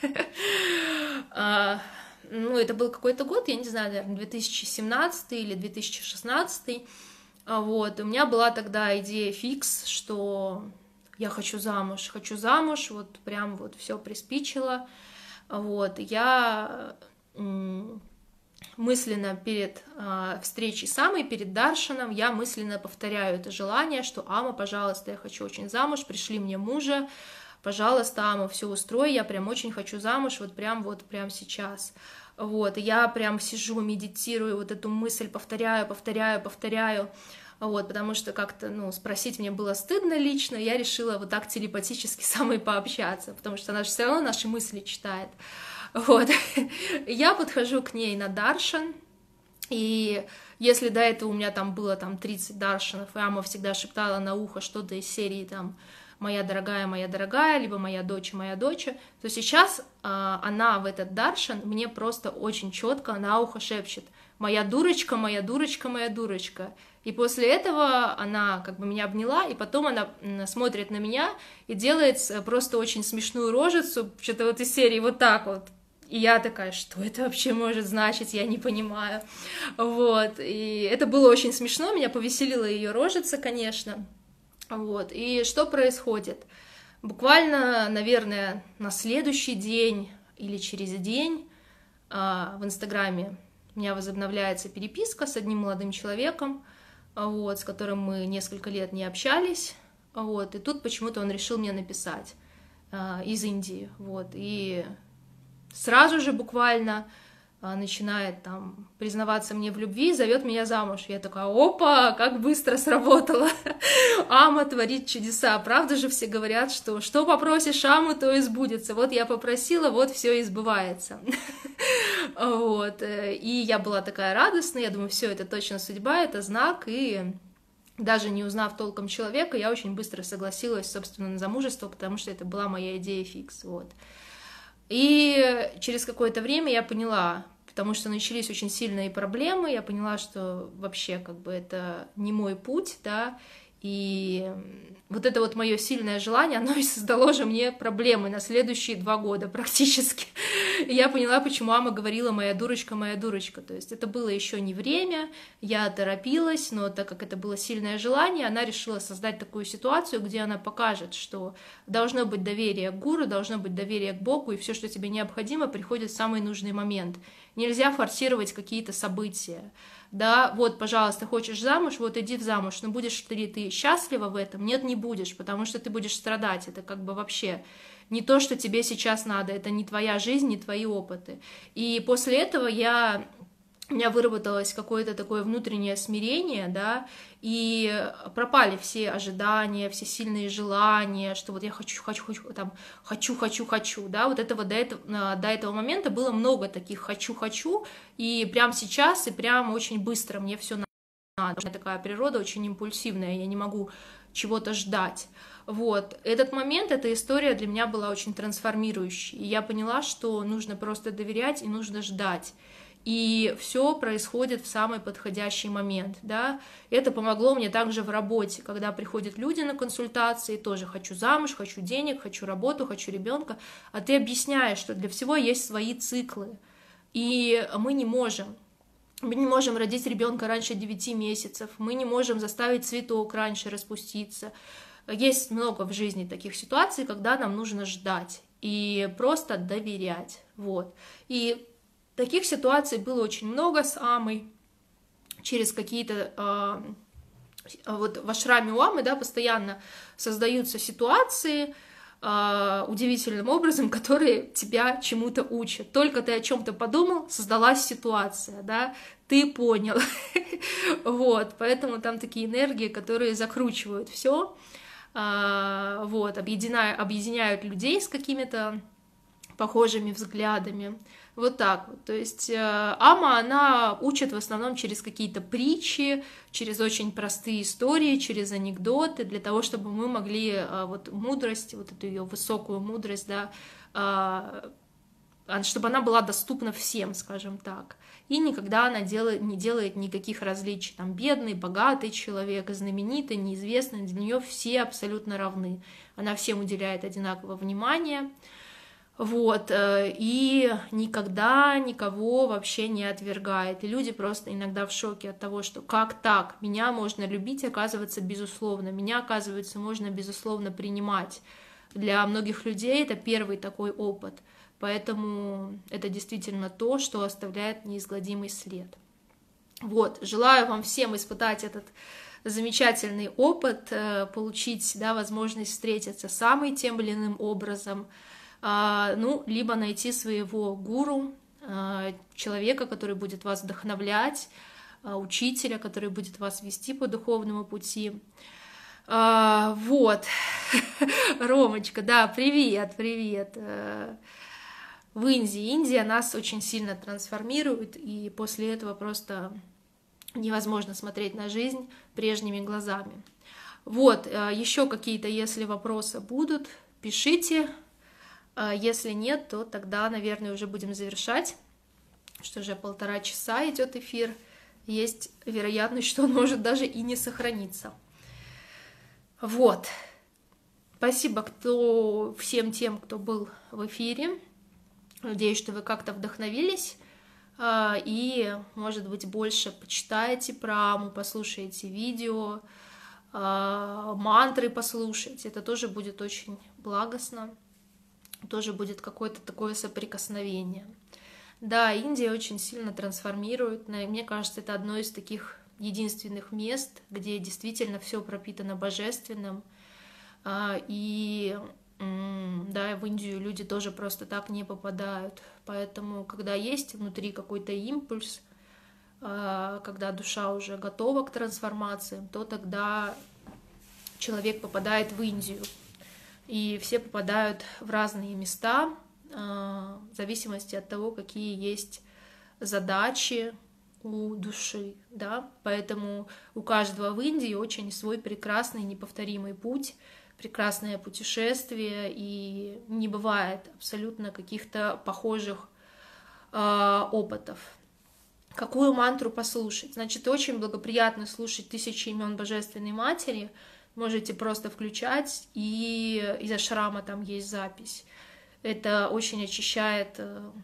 Ну, это был какой-то год, я не знаю, наверное, две тысячи семнадцатый или две тысячи шестнадцатый. Вот. У меня была тогда идея фикс, что я хочу замуж, хочу замуж, вот прям вот все приспичило. Вот. Я мысленно перед встречей с Амой, перед даршаном, я мысленно повторяю это желание, что Ама, пожалуйста, я хочу очень замуж, пришли мне мужа, пожалуйста, Ама, все устрой, я прям очень хочу замуж, вот прям вот прям сейчас. Вот, и я прям сижу, медитирую, вот эту мысль повторяю, повторяю, повторяю, вот, потому что как-то, ну, спросить мне было стыдно лично, я решила вот так телепатически с Амой пообщаться, потому что она же все равно наши мысли читает. Вот, я подхожу к ней на даршан, и если до этого у меня там было там тридцать даршанов, и Ама всегда шептала на ухо что-то из серии там «моя дорогая, моя дорогая», либо «моя дочь, моя дочь», то сейчас а, она в этот даршан мне просто очень четко на ухо шепчет «моя дурочка, моя дурочка, моя дурочка». И после этого она как бы меня обняла, и потом она смотрит на меня и делает просто очень смешную рожицу, что-то вот из серии вот так вот. И я такая, что это вообще может значить, я не понимаю. Вот, и это было очень смешно, меня повеселила ее рожица, конечно. Вот, и что происходит? Буквально, наверное, на следующий день или через день в Инстаграме у меня возобновляется переписка с одним молодым человеком, вот, с которым мы несколько лет не общались, вот, и тут почему-то он решил мне написать. из Индии, вот, и сразу же буквально начинает там признаваться мне в любви, зовет меня замуж. Я такая, опа, как быстро сработало. Ама творит чудеса. Правда же все говорят, что что попросишь Аму, то и сбудется. Вот я попросила, вот все и сбывается. Вот. И я была такая радостная, я думаю, все, это точно судьба, это знак, и даже не узнав толком человека, я очень быстро согласилась, собственно, на замужество, потому что это была моя идея фикс, вот. И через какое-то время я поняла, потому что начались очень сильные проблемы, я поняла, что вообще как бы это не мой путь, да, и вот это вот мое сильное желание, оно и создало же мне проблемы на следующие два года практически. И я поняла, почему мама говорила «моя дурочка, моя дурочка». То есть это было еще не время, я торопилась, но так как это было сильное желание, она решила создать такую ситуацию, где она покажет, что должно быть доверие к гуру, должно быть доверие к Богу, и все, что тебе необходимо, приходит в самый нужный момент. Нельзя форсировать какие-то события. Да, вот, пожалуйста, хочешь замуж, вот иди в замуж, но будешь ли ты счастлива в этом? Нет, не будешь, потому что ты будешь страдать, это как бы вообще не то, что тебе сейчас надо, это не твоя жизнь, не твои опыты. И после этого я... у меня выработалось какое-то такое внутреннее смирение, да, и пропали все ожидания, все сильные желания, что вот я хочу, хочу, хочу, там, хочу, хочу, хочу, да, вот этого до этого, до этого момента было много таких хочу, хочу, и прямо сейчас, и прям очень быстро мне все надо. У меня такая природа очень импульсивная, я не могу чего-то ждать. Вот, этот момент, эта история для меня была очень трансформирующей, и я поняла, что нужно просто доверять и нужно ждать. И все происходит в самый подходящий момент, да. Это помогло мне также в работе, когда приходят люди на консультации, тоже хочу замуж, хочу денег, хочу работу, хочу ребенка, а ты объясняешь, что для всего есть свои циклы, и мы не можем. Мы не можем родить ребенка раньше девяти месяцев, мы не можем заставить цветок раньше распуститься. Есть много в жизни таких ситуаций, когда нам нужно ждать и просто доверять, вот. И таких ситуаций было очень много с Амой, через какие-то, э, вот в ашраме у Амы, да, постоянно создаются ситуации э, удивительным образом, которые тебя чему-то учат. Только ты о чем-то подумал, создалась ситуация, да, ты понял, вот, поэтому там такие энергии, которые закручивают все, э, вот, объединяют, объединяют людей с какими-то похожими взглядами. Вот так вот. То есть э, Ама, она учит в основном через какие-то притчи, через очень простые истории, через анекдоты, для того, чтобы мы могли э, вот мудрость, вот эту ее высокую мудрость, да, э, чтобы она была доступна всем, скажем так. И никогда она делает, не делает никаких различий. Там бедный, богатый человек, знаменитый, неизвестный, для нее все абсолютно равны. Она всем уделяет одинаковое внимание. Вот, и никогда никого вообще не отвергает. И люди просто иногда в шоке от того, что как так, меня можно любить, оказывается, безусловно, меня, оказывается, можно, безусловно, принимать. Для многих людей это первый такой опыт, поэтому это действительно то, что оставляет неизгладимый след. Вот, желаю вам всем испытать этот замечательный опыт, получить, да, возможность встретиться с Амой тем или иным образом, ну, либо найти своего гуру, человека, который будет вас вдохновлять, учителя, который будет вас вести по духовному пути. Вот, Ромочка, да, привет, привет. В Индии, Индия нас очень сильно трансформирует, и после этого просто невозможно смотреть на жизнь прежними глазами. Вот, еще какие-то, если вопросы будут, пишите. Если нет, то тогда, наверное, уже будем завершать, что уже полтора часа идет эфир. Есть вероятность, что он может даже и не сохраниться. Вот. Спасибо кто, всем тем, кто был в эфире. Надеюсь, что вы как-то вдохновились и, может быть, больше почитаете про Аму, послушаете видео, мантры послушаете. Это тоже будет очень благостно. Тоже будет какое-то такое соприкосновение. Да, Индия очень сильно трансформирует. Мне кажется, это одно из таких единственных мест, где действительно все пропитано божественным. И М, Да, в Индию люди тоже просто так не попадают. Поэтому, когда есть внутри какой-то импульс, а, когда душа уже готова к трансформациям, то тогда человек попадает в Индию. И все попадают в разные места, а, в зависимости от того, какие есть задачи у души, да, поэтому у каждого в Индии очень свой прекрасный, неповторимый путь, прекрасное путешествие, и не бывает абсолютно каких-то похожих э, опытов. Какую мантру послушать? Значит, очень благоприятно слушать тысячи имен Божественной Матери. Можете просто включать, и из ашрама там есть запись. Это очень очищает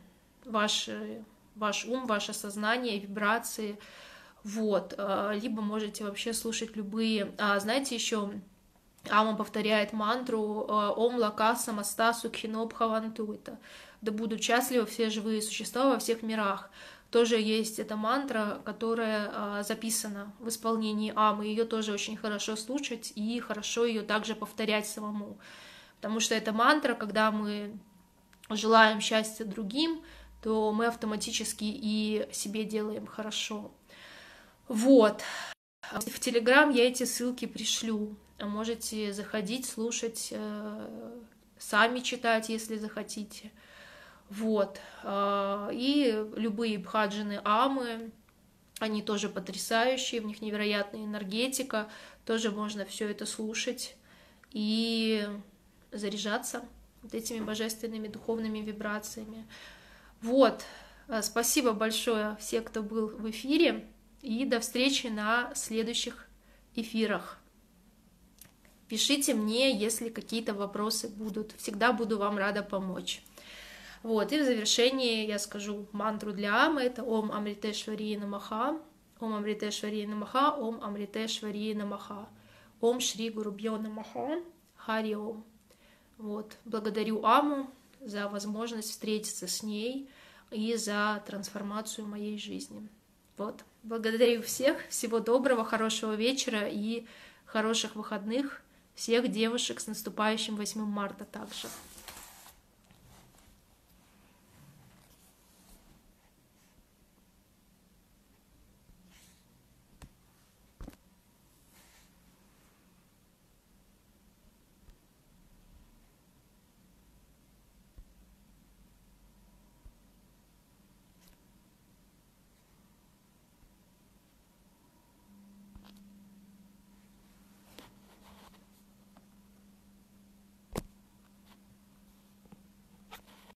ваши ваш ум, ваше сознание, вибрации, вот, либо можете вообще слушать любые, а, знаете, еще Ама повторяет мантру Ом Лака Самаста Сукхино Бхаванту, это да будут счастливы все живые существа во всех мирах. Тоже есть эта мантра, которая записана в исполнении Амы, ее тоже очень хорошо слушать и хорошо ее также повторять самому, потому что эта мантра, когда мы желаем счастья другим, то мы автоматически и себе делаем хорошо. Вот. В Телеграм я эти ссылки пришлю. Можете заходить, слушать, сами читать, если захотите. Вот. И любые бхаджаны Амы, они тоже потрясающие, в них невероятная энергетика, тоже можно все это слушать и заряжаться вот этими божественными духовными вибрациями. Вот, спасибо большое всем, кто был в эфире, и до встречи на следующих эфирах. Пишите мне, если какие-то вопросы будут, всегда буду вам рада помочь. Вот, и в завершении я скажу мантру для Амы, это Ом Амритешварии Намаха, Ом Амритешварии Намаха, Ом Амритешварии Намаха, Ом Шри Гурубьё Намаха, Хари Ом. Вот, благодарю Аму за возможность встретиться с ней и за трансформацию моей жизни. Вот. Благодарю всех, всего доброго, хорошего вечера и хороших выходных. Всех девушек с наступающим восьмым марта также.